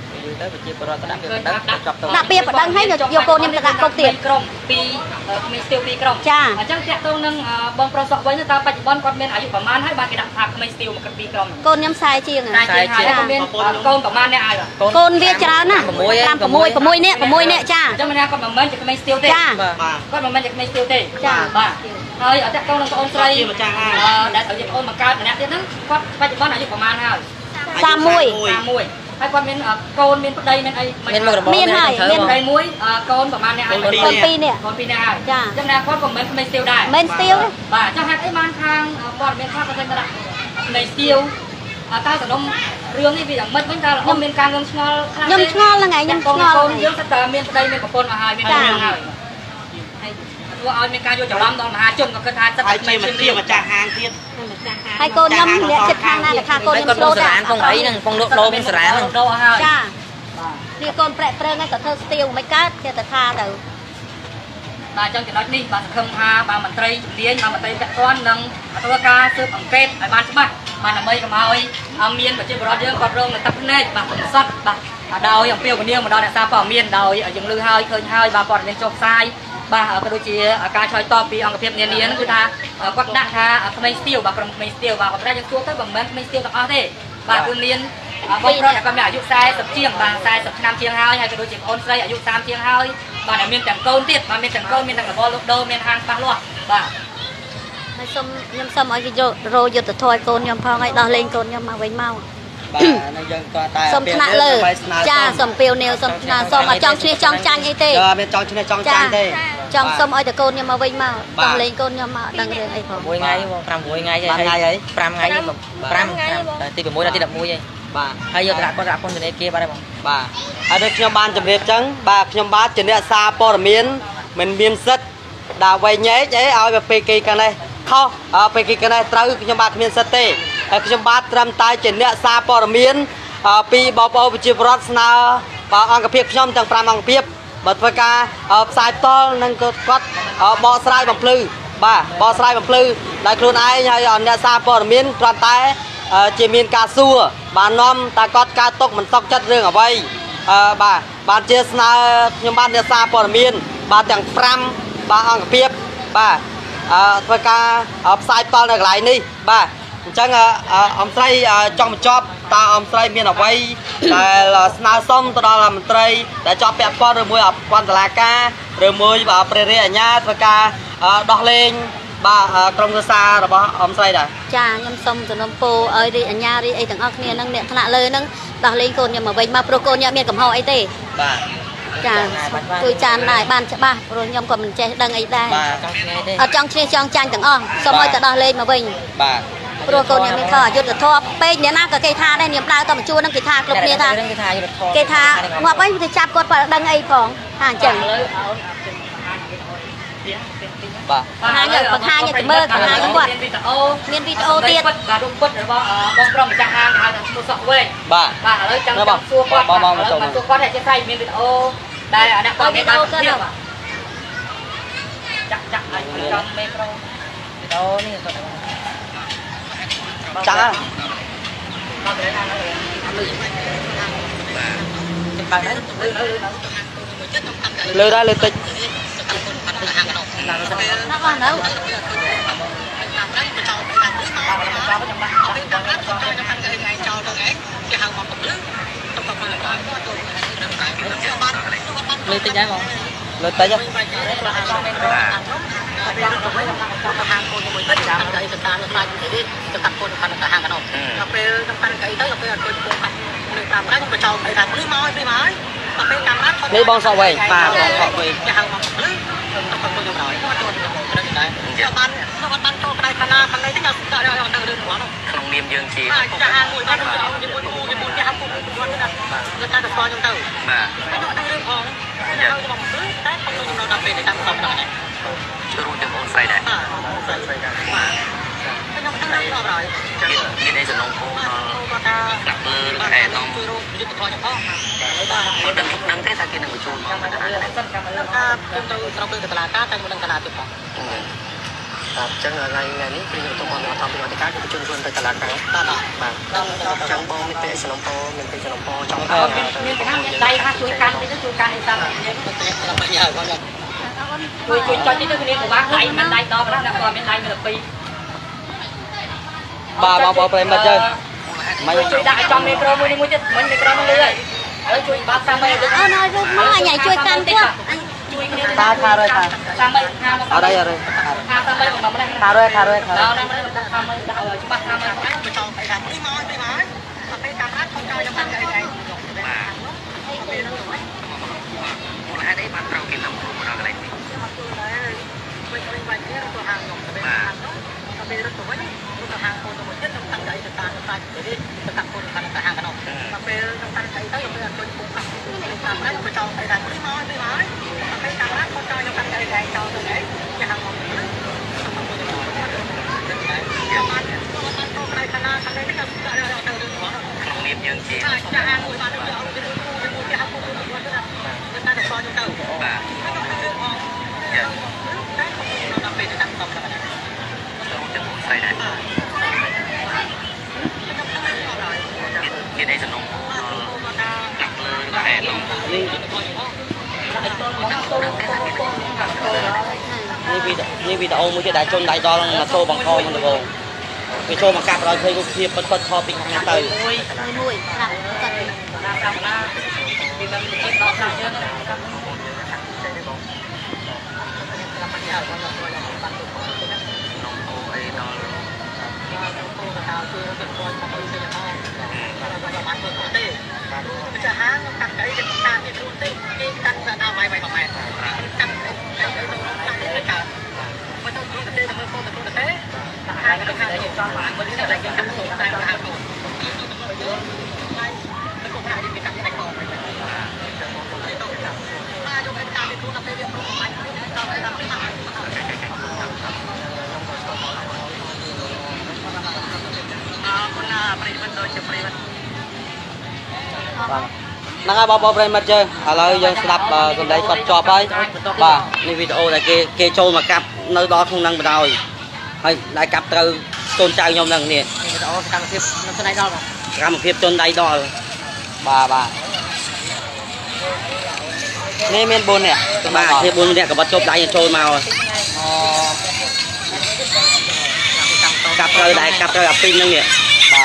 ដាក់ពាក្យបណ្ដឹងឲ្យយកកូនខ្ញុំទៅដាក់គុកទៀតក្រុមពីក្មេងស្ទាវពីក្រុមចាអញ្ចឹងតាក់ទងនឹងបងប្រុសសក់វិញតើបច្ចុប្បន្នគាត់មានអាយុប្រហែលហើយបានគេដាក់ថាក្មេងស្ទាវមកពីក្រុមកូនខ្ញុំ40ជាងហើយគាត់មានកូនប្រហែលអ្នកហើយកូនវាច្រើនណាស់6នាក់ចាអញ្ចឹងមិនថាគាត់មិនមែនជាក្មេងស្ទាវទេចាគាត់មិនមែនជាក្មេងស្ទាវទេចាបាទហើយអត់តាក់ទងនឹងបងអូនស្រីដែលត្រូវជាបងអូនមកកើតម្នាក់ទៀតហ្នឹងគាត់បច្ចុប្បន្នអាយុប្រហែលហើយ31ហើយគាត់មានកូនមានប្តីមានអីមានហើយមានប្តីមួយកូនប្រហែលអ្នកហើយកូន2នាក់ហើយចាអញ្ចឹងណាគាត់ក៏មិនក្មេងស្ទាវដែរមិនស្ទាវបាទអញ្ចឹងហេតុអីបានខាងព័ត៌មានខ្លះគាត់តែដាក់ក្មេងស្ទាវតើសំណុំរឿងនេះវាយ៉ាងម៉េចវិញតើខ្ញុំមានការងឿងឆ្ងល់ខ្លាំងខ្ញុំឆ្ងល់ហ្នឹងឯងខ្ញុំឆ្ងល់កូនយើងតើមានប្តីមានប្រពន្ធមកហើយមានប្តីហើយធ្វើឲ្យមានការយកច្រឡំដល់មហាជនក៏គិតថាសិតតែក្មេងស្ទាវម្ចាស់ហាងទៀតហើយកូនខ្ញុំអ្នកចិត្តខាងណាដែលថាកូនខ្ញុំស្លូតដែរពងអីហ្នឹងពងលក់ដូរពងសារាហ្នឹងដូរហើយចានេះកូនប្រែកព្រឹងហ្នឹងក៏ធ្វើស្ទាវមិនកើតគេទៅថាទៅ bà trong cái nói đi bà sẽ không tha bà mình tây điên bà mình tây vẹn con nâng tôi ca sư bằng kép ai ban cho bà là mây cầm ơi miên và trên bờ đó còn rong là tập nên bà cũng sắt bà đào ở phiêu của niêu mà đào là sao bỏ miên đào ở rừng lư hơi khơi hơi bà còn lên trong sai bà ở cái đôi chị ở ca chơi to pi ông cái phim niên niên người ta quạt đạn tha ở cái steel bà còn mấy steel bà còn ra những xuống tới bằng mấy steel tao thế bà cứ niên bông rồi con mẹ dụ sai sập chiêng bà sai sập nam chiêng hơi hay cái đôi chị ôn xây ở dụ sam chiêng hơi bà là miên chẳng câu tiết bà miên chẳng câu miên chẳng là bò lúc đâu miên hang ba loa bà nhâm xâm ở cái rồi giật thôi con nhâm phong ấy đo lên con nhâm mà với mau xâm thạ lơ cha xâm piêu nêu xâm ở trong chia trong tranh ấy tê trong tranh thế trong xâm ở con nhâm mà với mau đo lên con nhâm mà đăng lên ấy phong muối ngay pram muối ngay ấy pram ngay nhưng mà pram tí bị muối là tí đập muối vậy bà hay giờ đã con từ đây kia ba đây bà ở đây nhom ban chấm điệp trắng bà nhom bát trên đây xa po miến mình miên sắt đào vay nhé nhé ao về pk cái này không pk cái này trâu nhom bát miên sắt tê nhom bát trầm tay trên đây xa po miến pi bao bao chìa rod na bà ăn cái phiệp nhom chẳng pram ăn phiệp bật với ca sai to nâng cốt bò sai bằng plư bà bò sai bằng plư đại luôn ai hay ở đây xa po miến tròn tay chỉ miên cà xua bà nom ta có ca tốc mình tóc chất riêng ở đây bà chia na nhưng ban để xa bỏ miên bà chẳng pram bà ăn phiệp bà với ca sai to là lại đi bà chẳng ông say trong một job ta ông say miên ở đây là na xong tôi đó là mình trai để cho pẹp con rồi mua ở quan là ca rồi mua vào prairie ở nhà với ca đo lên bà trong xa rồi bà ông say đã cha nhâm xâm từ nông po ơi đi ở nhà đi ấy thằng ốc nè nâng nè thằng lạ lơi nâng đo lên con nhâm mà với mà pro con nhâm miên cầm họ ấy tê bà cha tôi chan lại ban cho ba rồi nhâm còn mình che đăng ấy đây ở trong chia trong tranh thằng on xong rồi ta đo lên mà bình bà pro con nhâm miên thọ chút là thọ pe nhớ na cái cây tha đây niệm lao tao mà chua nâng cây tha club nia tha cây tha ngoặc ấy thì chạp con phải đăng ấy còn hàng chẳng bà hai giờ bậc hai giờ mơ cả hai những quạt miền video tiền bà đúng quất rồi bong trong trang hàng hàng một sọ quê bà ở đây trong xua quát mà xua quát này trên tay miền video đây ở đây có cái bao cơ nào chặt chặt này trong metro đâu này chả lừa ra lừa tịch nó còn đâu lừa tịch đấy không lừa tịch không lấy bong sọ về mà họ về không niêm dương chi chưaรู้จักองใส่ได้กินได้จะลงโค้งหนักเลยแผ่ต้องดังเทศกินหนึ่งชูนมันจะหายเราเป็นตลาดก้าแต่มันตลาดจุดของจังอะไรไงนี่เป็นตัวมันทำเป็นวัตถุการที่ชวนไปตลาดกันตลาดแบบจังบอมเป็นสนมโปมันเป็นสนมโปจังมีไปทางใดค่ะช่วยกันไปช่วยกันไอ้ซ้ำช่วยcho những cái của bác lại mình lại đó mà còn bên này mình là pi bà phải mà chơi ជួយដាក់ចំមីក្រូមួយទៀតមិញមីក្រូមកលឿនហើយជួយបាត់សាមីទៀតអើយរូបមកអញជួយកាន់ទៀតជួយគ្នា tha rồi tha សាមីថាមក ở đây rồi ថាសាមីមកម្លេះ tha rồi ដល់ដល់ដាក់សាមីដាក់ឲ្យច្បាស់សាមីទៅចោលទៅដាក់នេះមកទៅមកទៅកាមេរ៉ាខំចោលយកបានឯងបាទមកហើយបានត្រូវគេតាមព្រមដល់កន្លែងនេះទៅហាងខ្ញុំទៅហាងនោះទៅពេលរត់ទៅវិញទៅហាងកូនទៅទៀតទៅតាំងใจទៅតាមទៅតាំងកូនទៅហាងកណ្ដោទៅពេលតាំងใจទៅទៅអត់ជួយពុកកាមេរ៉ាទៅចោលទៅដាក់នេះមកទៅមកទៅកាមេរ៉ាខំចោលយកបានឯងចោលទៅឯងជាហាងមកទៅបានទៅក្រៃខាងណាខាងនេះទៅក្នុងនាមយើងជាចាហាងមួយបានទៅឲ្យទៅហាងពុកទៅទៅតែទៅសោះទៅបាទสนมหลักเลยแต่นี่นี่วีดีโอมือจะได้จนได้ดอลมาโชว์บังคอมันเลย ไปโชว์มากับเราเคยกูเทียบปัดคอปิงทางเตยមួយខ្លះគាត់นมโอไอดอลจะหาตัดไอ้จะตัดที่ทุนที่ตัดเอาไว้ของแม่ตัดไอ้ตรงนั้นเลยครับไม่ต้องรู้แต่เต้แต่เมื่อโค้งแต่รู้แต่เต้ทางก็ทางอยู่กลางหลังวันนี้อะไรกันสูงทางทางสูงแล้วก็ทางที่มีการแต่งต่อไปมาดูเป็นการที่รู้แต่เต้เรียบร้อยต่อไปทำไม่ทันคุณน่าปริมาณโดยจะปริมาณนั่งเอาบอลไปมาเจออะไรยังสลับคนใดกดจอบไปบ่าในวิดีโอแต่เกโจมากับในดอคงนั่งไปได้ให้ได้กับเตอต้นใจยอมนั่งเนี่ยวิดีโอกำลังเพียบต้นใดดอกกำลังเพียบต้นใดดอกบ่านี่เมนบนเนี่ยบ่าเทียบบนเนี่ยกับบอลจบได้ยังโจมากับเตอได้กับเตอกับปินนั่งเนี่ยบ่า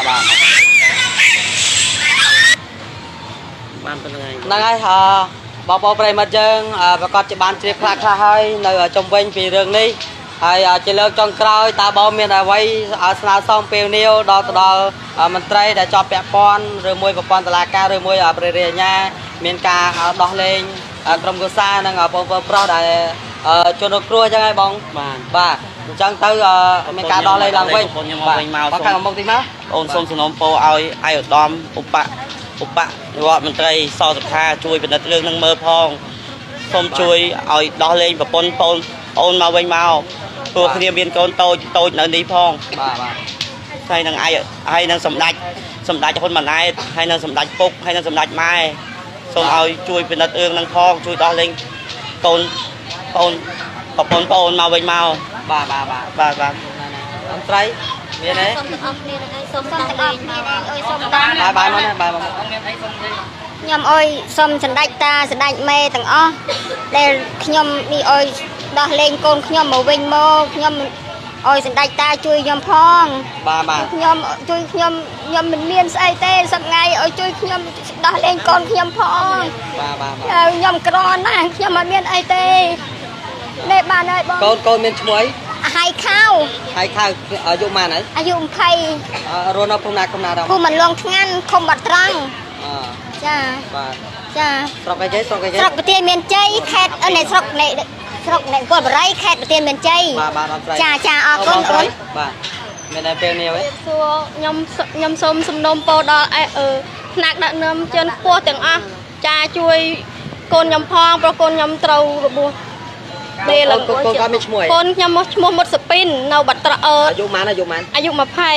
นั่งไงบอกไปมาเจอประกอบจะบานเจ็บคลาให้ในจมเวงปีเรื่องนี้ให้จะเลิกจงกรอยตาบอมเมียนไว้สนาซองเปียวนิวดอตดอมันไตรได้จอบแปะปอนเรือมวยปอนตลาดการเรือมวยเปรียญาเมียนกาดอกเลงกรมกุศลนั่งปองปลอได้จนครัวจังไงบองบ่าจังเตอเมียนกาดอกเลงหลังเวงบ่าข้างมองตีมั้ยโอนส้มสนมโปเอาไอ้ดอมอุปะว่ามันไตรซอสุดท้าช่วยเป็นเรื่องนั่งเมื่อพองส้มช่วยเอาดอกเลงแบบปนโอนมาเวงมาตัวเคลียร์เบียนโกนโตในนี้พองให้นางให้นางสมดัยจะคนมันให้นางสมดัยปุ๊กให้นางสมดัยไม้ส่งเอาช่วยเป็นเรื่องนางพองช่วยดอกเลงโอนมาเวงมาบ่าอันไตรมีอะไรសូមទាំងអស់គ្នាអើយសូមតាមបាយមកណាបាយមកខ្ញុំអើយសូមសម្ដេចតាសម្ដេចមេទាំងអស់ដែលខ្ញុំនេះអើយដោះលែងកូនខ្ញុំមកវិញមកខ្ញុំអើយសម្ដេចតាជួយខ្ញុំផងបាទខ្ញុំជួយខ្ញុំមិនមានស្អីទេសប្ងៃអើយជួយខ្ញុំដោះលែងកូនខ្ញុំផងបាទខ្ញុំក្រណាស់ខ្ញុំអត់មានអីទេនេះបានហើយបងកូនមានឈ្មោះហើយខាវអាយុប៉ុន្មានហើយអាយុ20 រស់នៅភូមិណាដល់ភូមិមិនលងថ្ងាន់ឃុំបាត់ត្រង់ចាបាទចាស្រុកអីគេស្រុកប្រទានមានជ័យខេត្តនៅស្រុកនៃកូនបរិយខេត្តប្រទានមានជ័យចាអរគុណអូនបាទមានតែពេលនេះហើយសួរខ្ញុំសូមសំណូមពរដល់ថ្នាក់ដឹកនាំជើងពោះទាំងអស់ចាជួយកូនខ្ញុំផងព្រោះកូនខ្ញុំត្រូវរបួសពេលកូនគាត់មានឈ្មោះកូនខ្ញុំឈ្មោះមុតសពីននៅបាត់ត្រអាយុប៉ុន្មានអាយុ20 អាយុ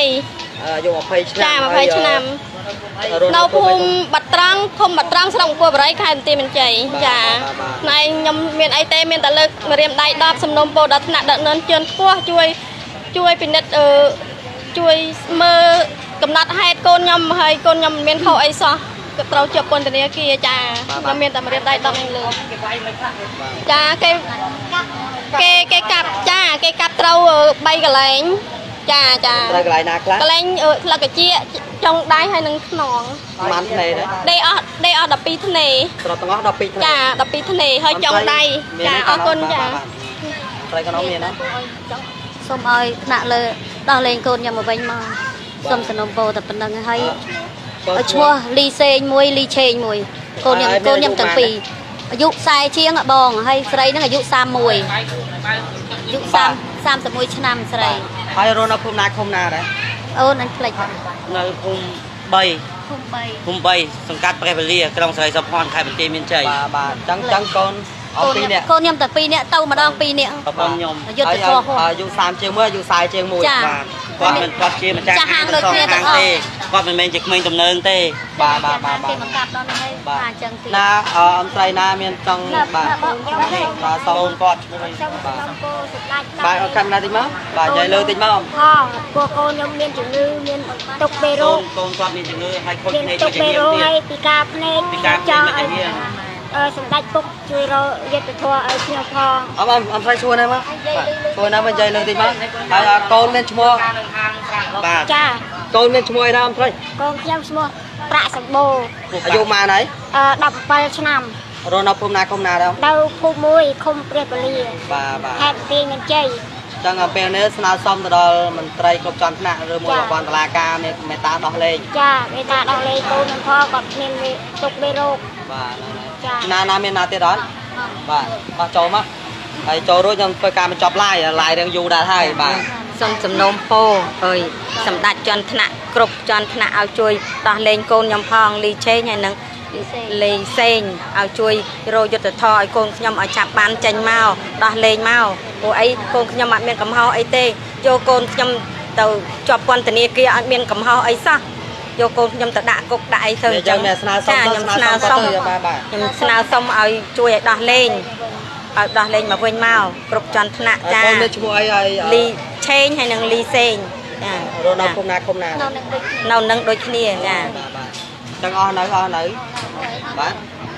20ឆ្នាំចា20ឆ្នាំនៅភូមិបាត់ត្រង់ឃុំបាត់ត្រង់ស្រុកអង្គរបរិយខេត្តបន្ទាយមានជ័យចាណែខ្ញុំមានអីទេមានតែលើកម្រាមដៃ10សំណុំពោដល់ថ្នាក់ដឹកនាំជើងខ្ពស់ជួយពិនិត្យជួយមើលកំណត់ហេតុកូនខ្ញុំហើយកូនខ្ញុំមិនមានខុសអីសោះក៏ត្រូវជាប់ពន្ធនាគារចាខ្ញុំមានតែម្រាមដៃ10នឹងលើចាគេកាប់គេកាប់ត្រូវ3កន្លែងចាត្រូវកន្លែងណាខ្លះកន្លែងស្លឹកកាជាចុងដៃហើយនឹងខ្នងប្រហែលធ្នេដេអស់12ធ្នេស្រុតទាំងអស់12ធ្នេចា12ធ្នេហើយចុងដៃចាអរគុណចាត្រូវកណ្ដុំមានណាសូមឲ្យថ្នាក់លើដោះលែងកូនខ្ញុំមកវិញមកសូមសំណូមពរតែប៉ុណ្្នឹងហើយឲ្យឈ្មោះលីសេងមួយលីឆេងមួយកូនខ្ញុំទាំងពីរអាយុ40ជាងបងហើយស្រីហ្នឹងអាយុ31អាយុ31ឆ្នាំស្រីហើយរស់នៅភូមិណាឃុំណាដែរអូនអញផ្លេចនៅភូមិ3សង្កាត់ព្រះវេលាក្រុងស្រីសុផាន់ខេត្តបន្ទាយមានជ័យបាទចឹងកូនអស់2នាក់កូនខ្ញុំតែ2នាក់ទៅម្ដង2នាក់ប្រពន្ធខ្ញុំអាយុ30ជាង1 អាយុ30ជាង1អាយុ40ជាង1 បាទគាត់មិនគាត់ជាម្ចាស់ហាងដូចគ្នាទាំងអស់គាត់មិនមែនជាក្មេងទំនើងទេបាទគេមកកាប់ដល់នេះបាទអញ្ចឹងទីណាអមស្រីណាមានចង់បាទសូមគាត់ឈ្មោះបាទអរគុណណាស់តិចមកបាទនិយាយលើតិចមកពួកកូនខ្ញុំមានជំងឺមានទុកបេរោគកូនគាត់មានជំងឺហើយខូចភ្នែកទុកបេរោគហើយពីការភ្នែកចង់សម្ដេចពុកជួយរកយុទ្ធធម៌ឲ្យខ្ញុំផងអមស្រីឈ្មោះណាមកឈ្មោះណាមកនិយាយលើតិចមកហើយកូនមានឈ្មោះបាទចាកូនមានឈ្មោះអីណាអមស្រីកូនខ្ញុំឈ្មោះប្រាក់សម្បូរអាយុប៉ុន្មានហើយ 17ឆ្នាំរស់នៅភូមិណាឃុំណាដែរនៅភូមិ1ឃុំព្រះពលាបាទខេត្តទីមានជ័យចឹងពេលនេះស្នើសុំទៅដល់មន្ត្រីគ្រប់ជាន់ថ្នាក់ឬមួយប្រព័ន្ធតុលាការមានមេត្តាដោះលែងចាមេត្តាដោះលែងកូនខ្ញុំផងគាត់មានទុកបេរោគបាទណាមានណាទៀតអត់បាទបោះចូលមកហើយចូលរួចខ្ញុំធ្វើការបញ្ចប់ឡាយរឿងយូរដែរហើយបាទសូមសំណូមពរអើយសម្ដេចជាន់ថ្នាក់គ្រប់ជាន់ថ្នាក់ឲ្យជួយដោះលែងកូនខ្ញុំផងលីឆេងហើយនឹងលីសេងឲ្យជួយរកយុទ្ធធរឲ្យកូនខ្ញុំឲ្យចាប់បានចេញមកដោះលែងមកព្រោះអីកូនខ្ញុំអត់មានកំហុសអីទេយកកូនខ្ញុំទៅជាប់ពន្ធនាគារអត់មានកំហុសអីសោះយកកូនខ្ញុំទៅដាក់គុកដាក់អីទៅអញ្ចឹងខ្ញុំស្នើសុំខ្ញុំស្នើសុំឲ្យជួយឲ្យដោះលែងមកវិញមកគ្រប់ជាន់ថ្នាក់ចាកូនមានឈ្មោះអីហើយលីឆេងហើយនឹងលីសេងចារស់នៅភូមិណានៅនឹងដូចគ្នាចាទាំងអស់នៅបាទ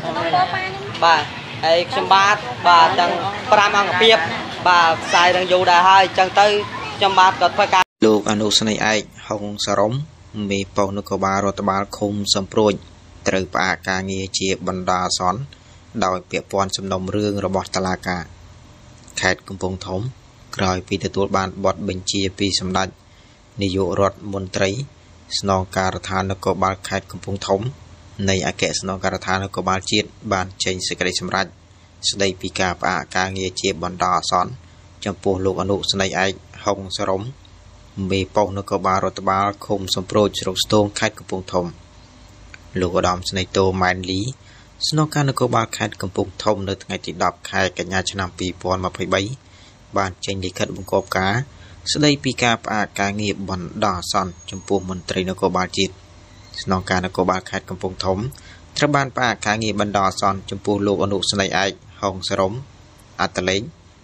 ហើយខ្ញុំបាទទាំង5អង្គភាពបាទផ្សាយរឿងយូរដែរហើយអញ្ចឹងទៅខ្ញុំបាទក៏ធ្វើការលោកអនុស្នេហ៍ឯកហុងសរមមេប៉ុស្តិ៍នគរបាលរដ្ឋបាលឃុំសំព្រួយត្រូវផ្អាកការងារជាបណ្ដោះអាសន្នដោយពាក់ព័ន្ធសំណុំរឿងរបស់តុលាការខេត្តកំពង់ធំក្រោយពីទទួលបានបទបញ្ជាពីសម្ដេចនាយករដ្ឋមន្ត្រីស្នងការដ្ឋាននគរបាលខេត្តកំពង់ធំនៃអគ្គស្នងការដ្ឋាននគរបាលជាតិបានចេញសេចក្តីសម្រេចស្តីពីការផ្អាកការងារជាបណ្ដោះអាសន្នចំពោះលោកអនុស្នេហ៍ឯកហុងសរមមេប៉ុស្តិ៍នគរបាលរដ្ឋបាលឃុំសំព្រួយស្រុកស្ទងខេត្តកំពង់ធំលោកឧត្តមស្នេហ៍តូម៉ែនលីស្នងការនគរបាលខេត្តកំពង់ធំនៅថ្ងៃទី10ខែកញ្ញាឆ្នាំ2023បានចេញលិខិតបង្គាប់ការស្តីពីការផ្អាកការងារបណ្ដោះអាសន្នចំពោះមន្ត្រីនគរបាលជាតិស្នងការនគរបាលខេត្តកំពង់ធំត្រូវបានផ្អាកការងារបណ្ដោះអាសន្នចំពោះលោកអនុស្នេហ៍ឯកហុងសរមអត្តលេខ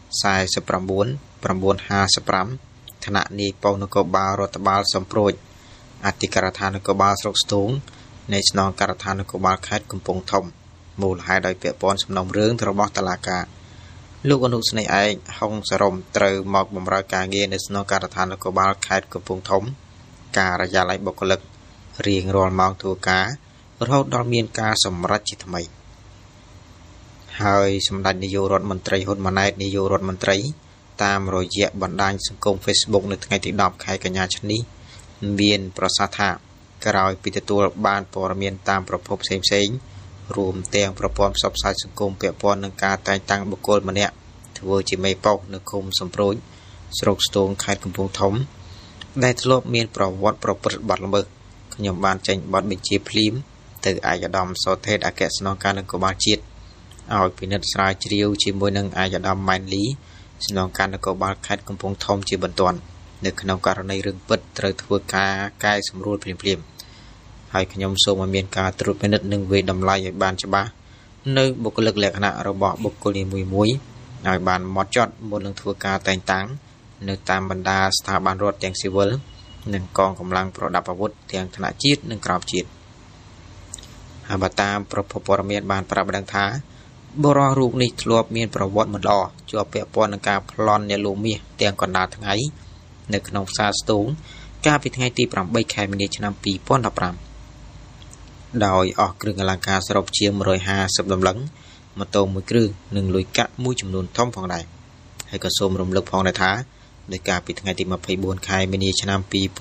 49955ថ្នាក់នាយប៉ុស្តិ៍នគរបាលរដ្ឋបាលសំព្រួយអធិការដ្ឋាននគរបាលស្រុកស្ទងនៃស្នងការដ្ឋាននគរបាលខេត្តកំពង់ធំមូលហេតុដោយពាក់ព័ន្ធសំណុំរឿងរបស់តុលាការលោកអនុស្នេហ៍ឯកហុងសរមត្រូវមកបម្រើការងារនៅស្នងការដ្ឋាននគរបាលខេត្តកំពង់ធំការិយាល័យបុគ្គលិករៀងរាល់ម៉ោងធ្វើការរហូតដល់មានការសម្រេចជាថ្មីហើយសម្ដេចនាយករដ្ឋមន្ត្រីហ៊ុនម៉ាណែតនាយករដ្ឋមន្ត្រីតាមរយៈបណ្ដាញសង្គម Facebook នៅថ្ងៃទី10ខែកញ្ញាឆ្នាំនេះមានប្រសាសន៍ថាក្រោយពីទទួលបានព័ត៌មានតាមប្រភពផ្សេងៗរួមទាំងប្រព័ន្ធផ្សព្វផ្សាយសង្គមពាក់ព័ន្ធនឹងការតែងតាំងបុគ្គលម្នាក់ធ្វើជាមេប៉ុស្តិ៍នៅឃុំសំព្រួយស្រុកស្ទងខេត្តកំពង់ធំដែលធ្លាប់មានប្រវត្តិប្រព្រឹត្តបទល្មើសខ្ញុំបានចេញបទបញ្ជាភ្លាមទៅឯកឧត្តមសោធិតអគ្គស្នងការនគរបាលជាតិឲ្យពិនិត្យស្រាវជ្រាវជាមួយនឹងឯកឧត្តមម៉ែនលីស្នងការនគរបាលខេត្តកំពង់ធំជាបន្ទាន់នៅក្នុងករណីរឿងពិតត្រូវធ្វើការកែសម្រួលភ្លាមហើយខ្ញុំសូមឲ្យមានការត្រួតពិនិត្យនិងវិតម្លៃឲ្យបានច្បាស់នៅបុគ្គលិកលក្ខណៈរបស់បុគ្គលនីមួយៗឲ្យបានហ្មត់ចត់មុននឹងធ្វើការតែងតាំងនៅតាមបណ្ដាស្ថាប័នរដ្ឋទាំងស៊ីវិលនិងកងកម្លាំងប្រដាប់អាវុធទាំងថ្នាក់ជាតិនិងក្រៅជាតិហើយបើតាមប្រភពព័ត៌មានបានប្រាប់ដឹងថាបុរសរូបនេះធ្លាប់មានប្រវត្តិមិនល្អជាប់ពាក់ព័ន្ធនឹងការប្លន់អ្នកលោកមាសទាំងកណ្ដាលថ្ងៃនៅក្នុងផ្សារស្ទងកាលពីថ្ងៃទី8ខែមីនាឆ្នាំ2015ដោយអស់គ្រឿងអលង្ការសរុបជាង150តម្លឹងម៉ូតូមួយគ្រឿងនិងលុយកាក់មួយចំនួនធំផងដែរហើយក៏សូមរំលឹកផងដែរថាដោយការពីថ្ងៃទី24ខែមីនាឆ្នាំ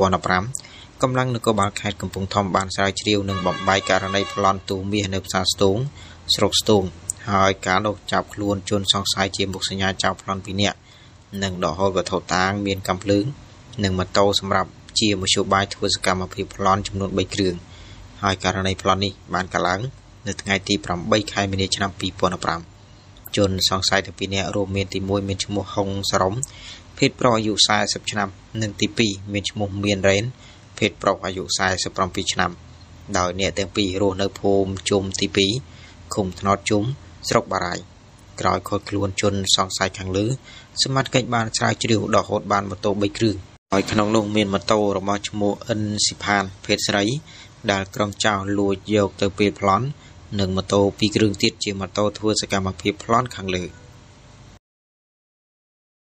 2015កម្លាំងនគរបាលខេត្តកំពង់ធំបានស្រាវជ្រាវនិងបំបែកករណីប្លន់ទូមាសនៅផ្សារស្ទងស្រុកស្ទងហើយការនោះចាប់ខ្លួនជនសង្ស័យជាមុខសញ្ញាចៅប្លន់2នាក់និងដកហូតវត្ថុតាងមានកាំភ្លើងនិងម៉ូតូសម្រាប់ជាមធ្យោបាយធ្វើសកម្មភាពប្លន់ចំនួន3គ្រឿងហើយករណីប្លន់នេះបានកើតឡើងនៅថ្ងៃទី8ខែមីនាឆ្នាំ2015 ជនសង្ស័យទាំងពីរនាក់រួមមានទី1មានឈ្មោះហុងសរមភេទប្រុសអាយុ40ឆ្នាំនិងទី2មានឈ្មោះមានរ៉េនភេទប្រុសអាយុ47ឆ្នាំដោយអ្នកទាំងពីររស់នៅភូមិជុំទី2ឃុំថ្នោតជុំស្រុកបារាយណ៍ក្រោយខូចខ្លួនជនសង្ស័យខាងលើសមត្ថកិច្ចបានស្រាវជ្រាវដកហូតបានម៉ូតូ3គ្រឿងហើយក្នុងនោះមានម៉ូតូរបស់ឈ្មោះអិនស៊ីផានភេទស្រីដែលក្រុមចៅលួចយកទៅពេលប្លន់និងម៉ូតូ2គ្រឿងទៀតជាម៉ូតូធ្វើសកម្មភាពប្លន់ខាងលើ